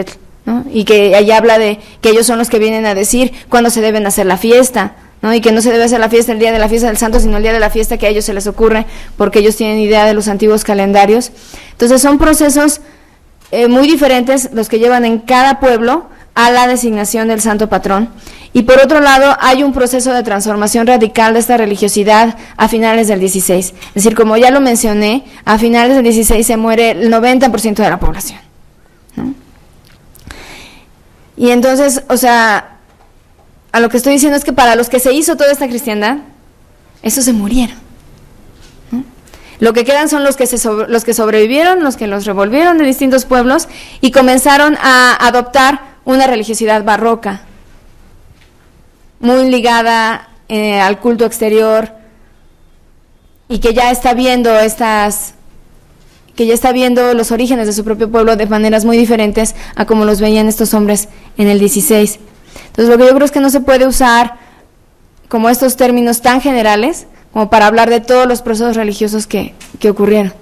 ¿no? Y que ahí habla de que ellos son los que vienen a decir cuándo se deben hacer la fiesta, ¿no? Y que no se debe hacer la fiesta el día de la fiesta del santo, sino el día de la fiesta que a ellos se les ocurre, porque ellos tienen idea de los antiguos calendarios. Entonces son procesos eh, muy diferentes los que llevan en cada pueblo a la designación del santo patrón. Y por otro lado, hay un proceso de transformación radical de esta religiosidad a finales del dieciséis. Es decir, como ya lo mencioné, a finales del dieciséis se muere el noventa por ciento de la población, ¿no? Y entonces, o sea, a lo que estoy diciendo es que para los que se hizo toda esta cristiandad, esos se murieron, ¿no? Lo que quedan son los que, se sobre, los que sobrevivieron, los que los revolvieron de distintos pueblos y comenzaron a adoptar una religiosidad barroca, muy ligada eh, al culto exterior, y que ya está viendo estas, que ya está viendo los orígenes de su propio pueblo de maneras muy diferentes a como los veían estos hombres en el dieciséis. Entonces, lo que yo creo es que no se puede usar como estos términos tan generales como para hablar de todos los procesos religiosos que, que ocurrieron.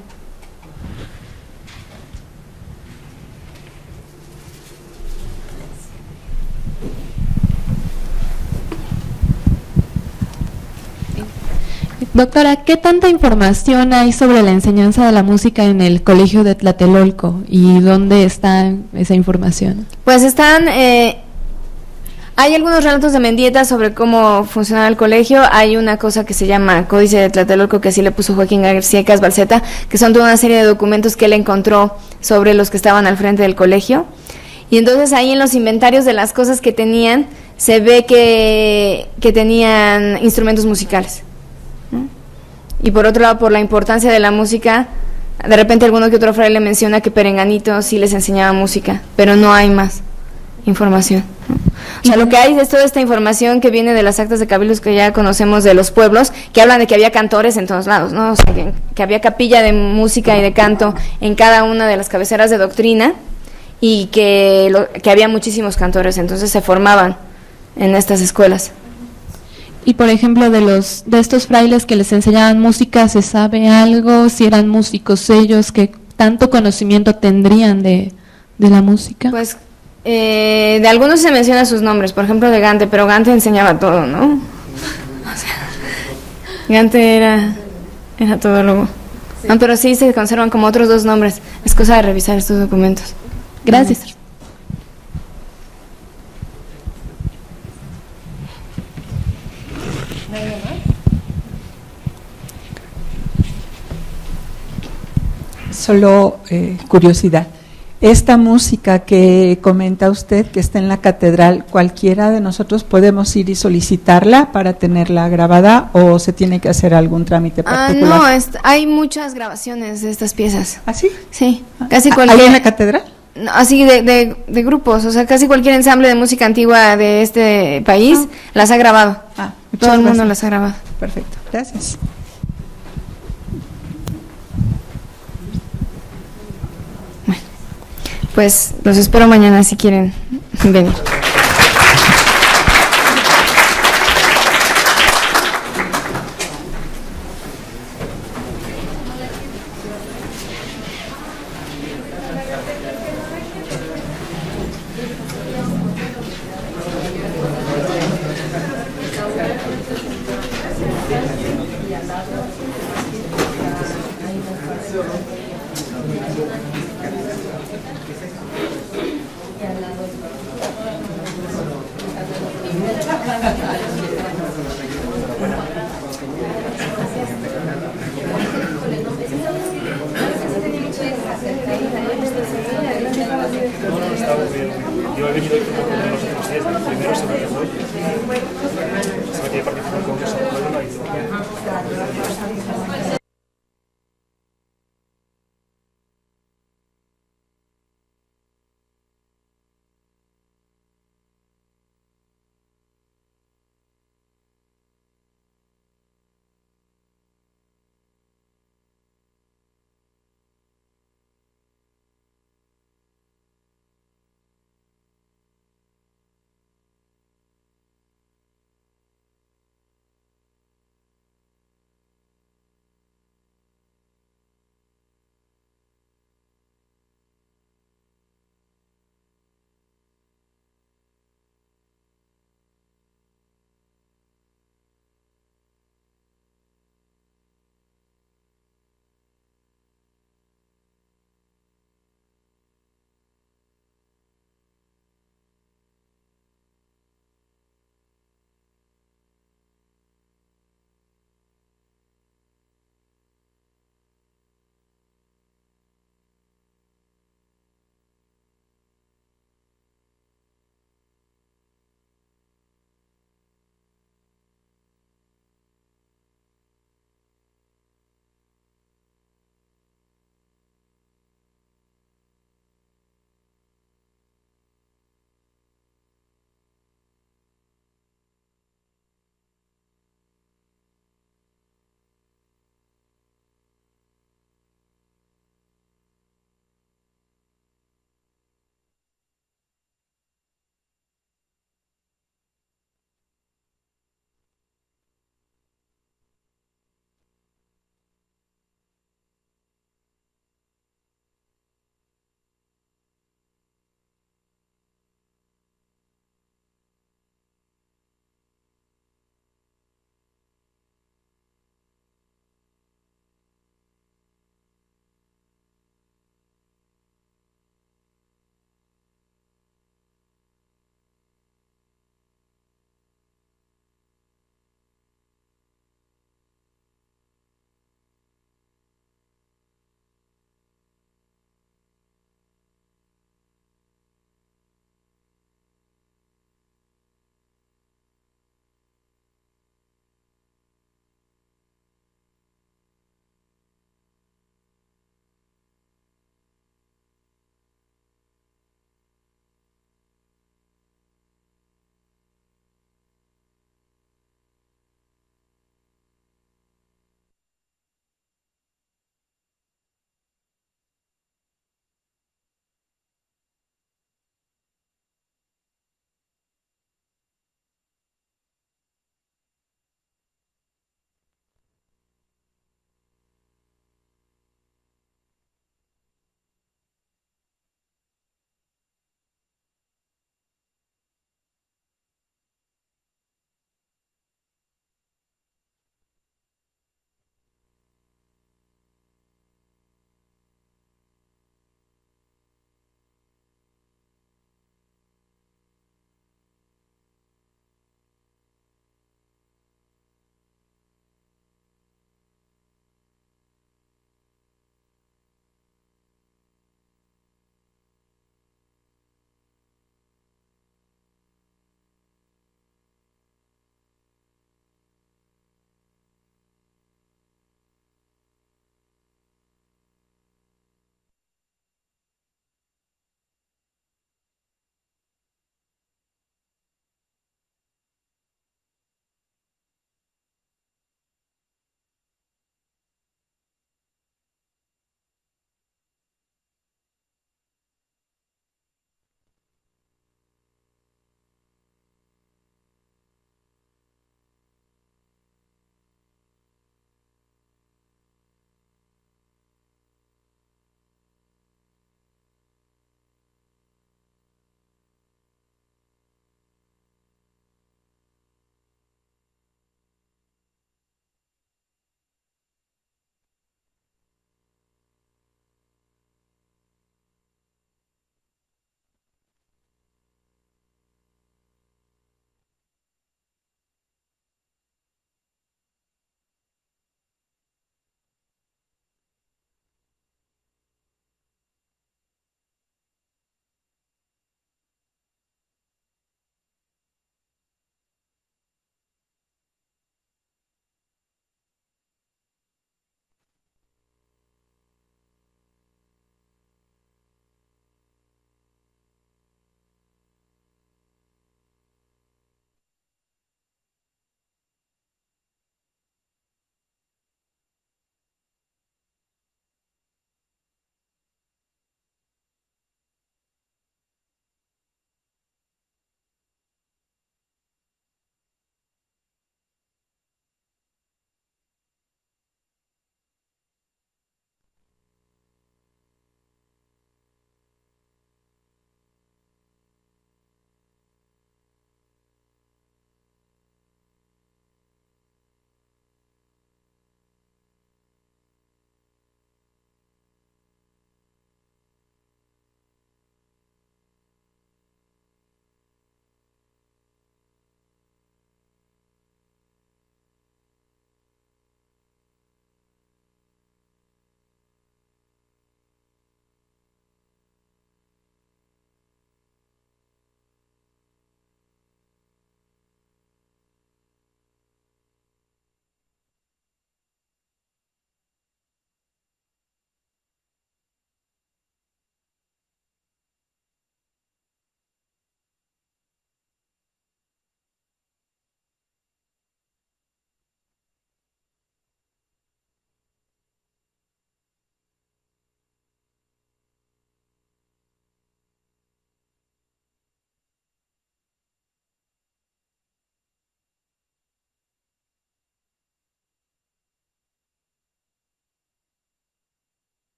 Doctora, ¿qué tanta información hay sobre la enseñanza de la música en el Colegio de Tlatelolco y dónde está esa información? Pues están, eh, hay algunos relatos de Mendieta sobre cómo funcionaba el colegio. Hay una cosa que se llama Códice de Tlatelolco, que así le puso Joaquín García Casbalceta, que son toda una serie de documentos que él encontró sobre los que estaban al frente del colegio. Y entonces ahí en los inventarios de las cosas que tenían, se ve que, que tenían instrumentos musicales. Y por otro lado, por la importancia de la música, de repente alguno que otro fraile menciona que Perenganito sí les enseñaba música, pero no hay más información, ¿no? O sea, lo que hay es toda esta información que viene de las actas de cabildos que ya conocemos de los pueblos, que hablan de que había cantores en todos lados, ¿no? O sea, que, que había capilla de música y de canto en cada una de las cabeceras de doctrina, y que, lo, que había muchísimos cantores, entonces se formaban en estas escuelas. Y por ejemplo, de los de estos frailes que les enseñaban música, ¿se sabe algo? Si eran músicos ellos, ¿qué tanto conocimiento tendrían de, de la música? Pues eh, de algunos se mencionan sus nombres, por ejemplo de Gante, pero Gante enseñaba todo, ¿no? O sea, Gante era, era todólogo. Sí. No, pero sí se conservan como otros dos nombres. Es cosa de revisar estos documentos. Gracias. Gracias. Solo eh, curiosidad, esta música que comenta usted que está en la catedral, ¿cualquiera de nosotros podemos ir y solicitarla para tenerla grabada o se tiene que hacer algún trámite particular? Ah, no, es, hay muchas grabaciones de estas piezas. ¿Ah, sí? Sí, casi cualquier... ¿Hay en la catedral? No, así de, de, de grupos, o sea, casi cualquier ensamble de música antigua de este país ah. las ha grabado. Ah, todo el mundo las ha grabado. Perfecto, gracias. Pues los espero mañana si quieren venir. Yo he venido hoy como uno de los otros días, el primero